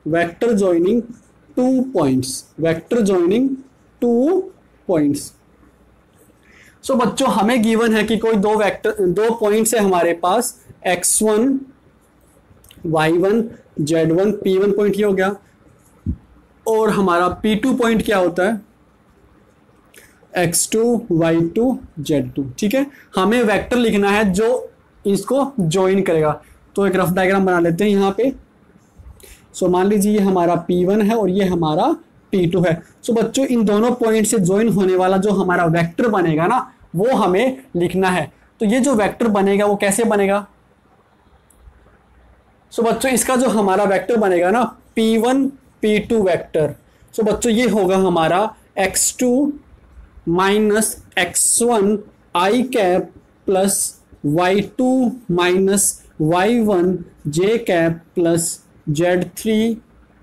two points, vector joining two points. So बच्चों हमें गिवन है कि कोई दो पॉइंट्स है हमारे पास, x1 y1 z1 p1 point ये हो गया, और हमारा p2 पॉइंट क्या होता है x2 y2 z2। ठीक है, हमें वेक्टर लिखना है जो इसको ज्वाइन करेगा। तो एक रफ डायग्राम बना लेते हैं यहाँ पे। सो मान लीजिए ये हमारा p1 है और ये हमारा p2 है। सो बच्चों इन दोनों पॉइंट से ज्वाइन होने वाला जो हमारा वेक्टर बनेगा ना वो हमें लिखना है। तो ये जो वेक्टर बनेगा वो कैसे बनेगा? सो बच्चों इसका जो हमारा वेक्टर बनेगा ना p1 p2 वेक्टर। सो बच्चों ये होगा हमारा x2 minus x1 i cap plus y2 minus y1 j cap plus z2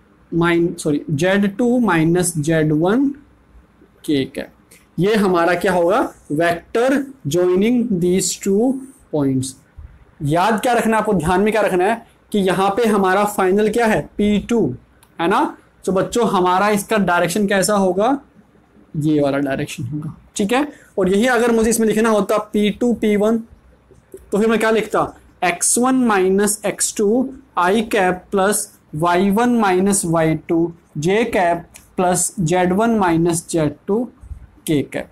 minus z1 k cap. ये हमारा क्या होगा? Vector joining these two points. याद क्या रखना है आपको, ध्यान में क्या रखना है कि यहाँ पे हमारा फाइनल क्या है P2 है ना। तो बच्चों हमारा इसका डायरेक्शन कैसा होगा? ये वाला डायरेक्शन होगा। ठीक है, और यही अगर मुझे इसमें लिखना होता P2 P1 तो फिर मैं क्या लिखता x1 minus x2 i cap plus y1 minus y2 j cap plus z1 minus z2 k cap.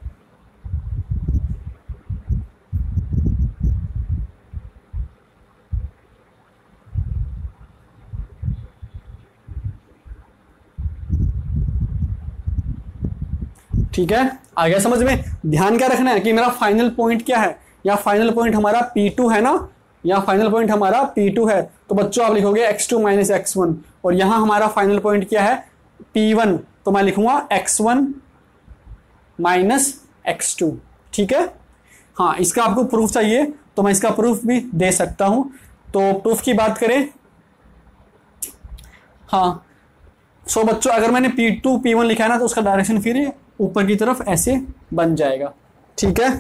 ठीक है, आ गया समझ में? ध्यान क्या रखना है कि मेरा फाइनल पॉइंट क्या है, या फाइनल पॉइंट हमारा P2 है ना, या फाइनल पॉइंट हमारा P2 है। तो बच्चों आप लिखोगे x2 माइनस x1, और यहां हमारा फाइनल पॉइंट क्या है P1, तो मैं लिखूंगा x1 माइनस x2। ठीक है, हाँ इसका आपको प्रूफ चाहिए तो मैं इसका प्रूफ भी दे सकता हूं। तो प्रूफ की बात करें, हाँ सो बच्चों अगर मैंने P2 P1 लिखा है ना तो उसका डायरेक्शन फिर ऊपर की तरफ ऐसे बन जाएगा। ठीक है,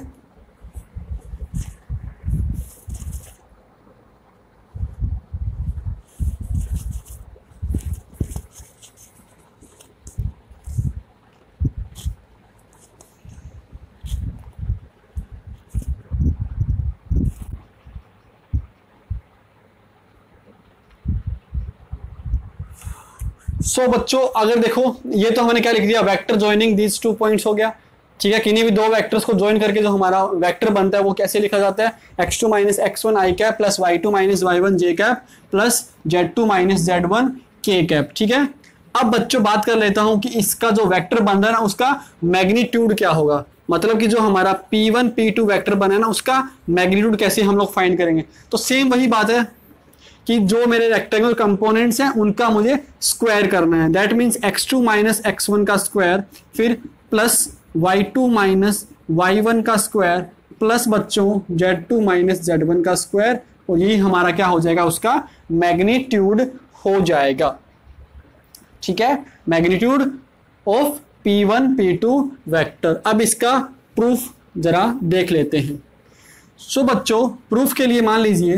सो बच्चों अगर देखो ये तो हमने क्या लिख दिया, vector joining these two points हो गया। ठीक है, किन्हीं भी दो वेक्टर्स को ज्वाइन करके जो हमारा वेक्टर बनता है वो कैसे लिखा जाता है, x2 minus x1 i cap plus y2 minus y1 j cap plus z2 minus z1 k cap. ठीक है, अब बच्चों बात कर लेता हूं कि इसका जो वेक्टर बन रहा है ना उसका मैग्नीट्यूड क्या होगा, मतलब कि जो हमारा P1 P2 वेक्टर बना है ना उसका मैग्नीट्यूड कैसे हम लोग फाइंड करेंगे। तो सेम वही बात है कि जो मेरे रेक्टेंगुलर कंपोनेंट्स हैं उनका मुझे स्क्वायर करना है। That means x2 minus x1 का स्क्वायर, फिर प्लस y2 माइनस y1 का स्क्वायर, प्लस बच्चों z2 माइनस z1 का स्क्वायर, और यही हमारा क्या हो जाएगा, उसका मैग्नीट्यूड हो जाएगा। ठीक है, magnitude of P1 P2 vector. अब इसका प्रूफ जरा देख लेते हैं। सो बच्चों प्रूफ के लिए मान लीजिए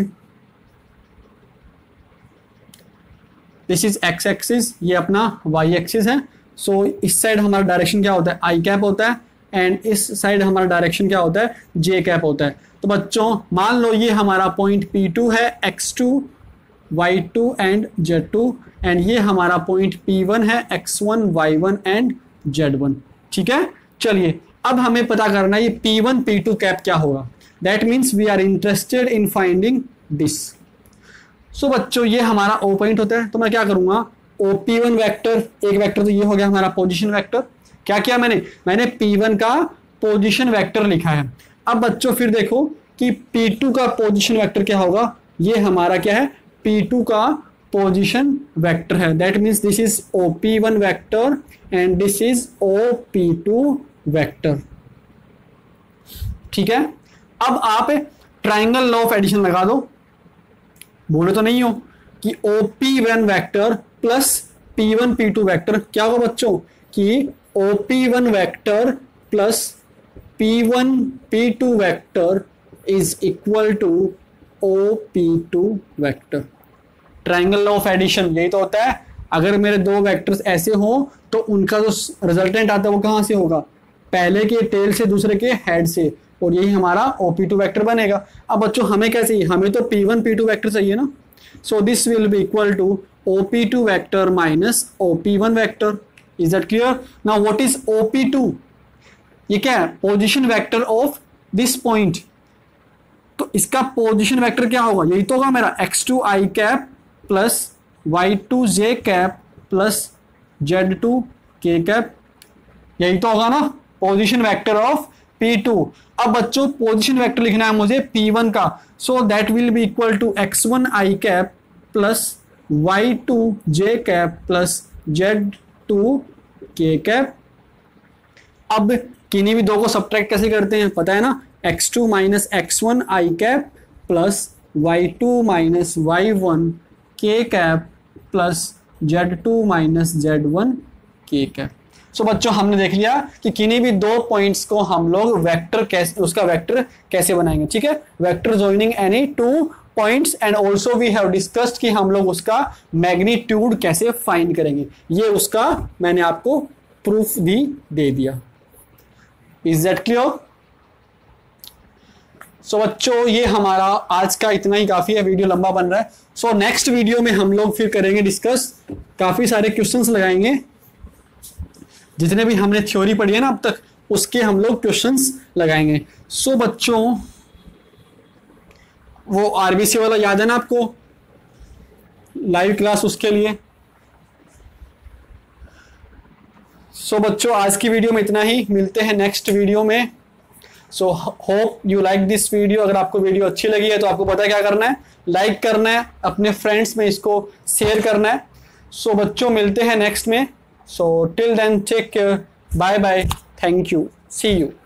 दिस इज x एक्सिस, ये अपना y एक्सिस है। सो इस साइड हमारा डायरेक्शन क्या होता है, i कैप होता है, एंड इस साइड हमारा डायरेक्शन क्या होता है, j कैप होता है। तो बच्चों मान लो ये हमारा पॉइंट P2 है, x2 y2 and z2, and ये हमारा पॉइंट P1 है, x1 y1 एंड z1। ठीक है, चलिए अब हमें पता करना है ये P1 P2 कैप क्या होगा। That means we are interested in finding this. So बच्चों ये हमारा ओ पॉइंट होता है, तो मैं क्या करूंगा OP1 वेक्टर, एक वेक्टर तो ये हो गया हमारा पोजीशन वेक्टर। क्या किया मैंने P1 का पोजीशन वेक्टर लिखा है। अब बच्चों फिर देखो कि P2 का पोजीशन वेक्टर क्या होगा, ये हमारा क्या है P2 का पोजीशन वेक्टर है। That means this is OP1 vector and this is OP2 vector. ठीक है, अब आप ट्राइंगल लॉ ऑफ एडिशन लगा दो, बोले तो नहीं हो कि OP1 vector plus P1 P2 vector क्या होगा बच्चों कि OP1 vector plus P1 P2 vector is equal to OP2 vector. Triangle law of addition यही तो होता है, अगर मेरे दो वेक्टर्स ऐसे हो तो उनका जो रिजल्टेंट आता है वो कहां से होगा, पहले के टेल से दूसरे के हेड से, और यही हमारा OP2 वेक्टर बनेगा। अब बच्चों हमें क्या चाहिए, हमें तो P1 P2 वेक्टर चाहिए ना, so this will be equal to OP2 vector minus OP1 vector. Is that clear? Now what is OP2? ये क्या है, position vector of this point. तो इसका पोजीशन वेक्टर क्या होगा, यही तो होगा मेरा x2i cap plus y2j cap plus z2k cap, यही तो होगा ना पोजीशन वेक्टर ऑफ P2। अब बच्चों पोजीशन वेक्टर लिखना है मुझे P1 का, so that will be equal to x1i cap plus y2j cap plus z2k cap. अब किन्हीं भी दो को सब्ट्रैक्ट कैसे करते हैं पता है ना, x2 minus x1i cap plus y2 minus y1k cap plus z2 minus z1k cap. So बच्चों हमने देख लिया कि किन्हीं भी दो पॉइंट्स को हम लोग वेक्टर कैसे, उसका वेक्टर कैसे बनाएंगे। ठीक है, vector joining any two points and also we have discussed कि हम लोग उसका मैग्नीट्यूड कैसे फाइंड करेंगे, ये उसका मैंने आपको प्रूफ भी दे दिया। Is that clear? सो बच्चों ये हमारा आज का इतना ही काफी है, वीडियो लंबा बन रहा है। सो नेक्स्ट वीडियो में हम लोग फिर करेंगे डिस्कस, काफी सारे क्वेश्चंस लगाएंगे, जितने भी हमने थ्योरी पढ़ी है ना अब तक उसके हम लोग क्वेश्चंस लगाएंगे। सो बच्चों वो RBC वाला याद है ना आपको, लाइव क्लास, उसके लिए। सो बच्चों आज की वीडियो में इतना ही, मिलते हैं नेक्स्ट वीडियो में। So hope you like this video. अगर आपको वीडियो अच्छी लगी है तो आपको पता है क्या करना है, लाइक करना है, अपने फ्रेंड्स में इसको शेयर करना है। सो बच्चों मिलते हैं नेक्स्ट में। So till then, take care. Bye bye. Thank you. See you.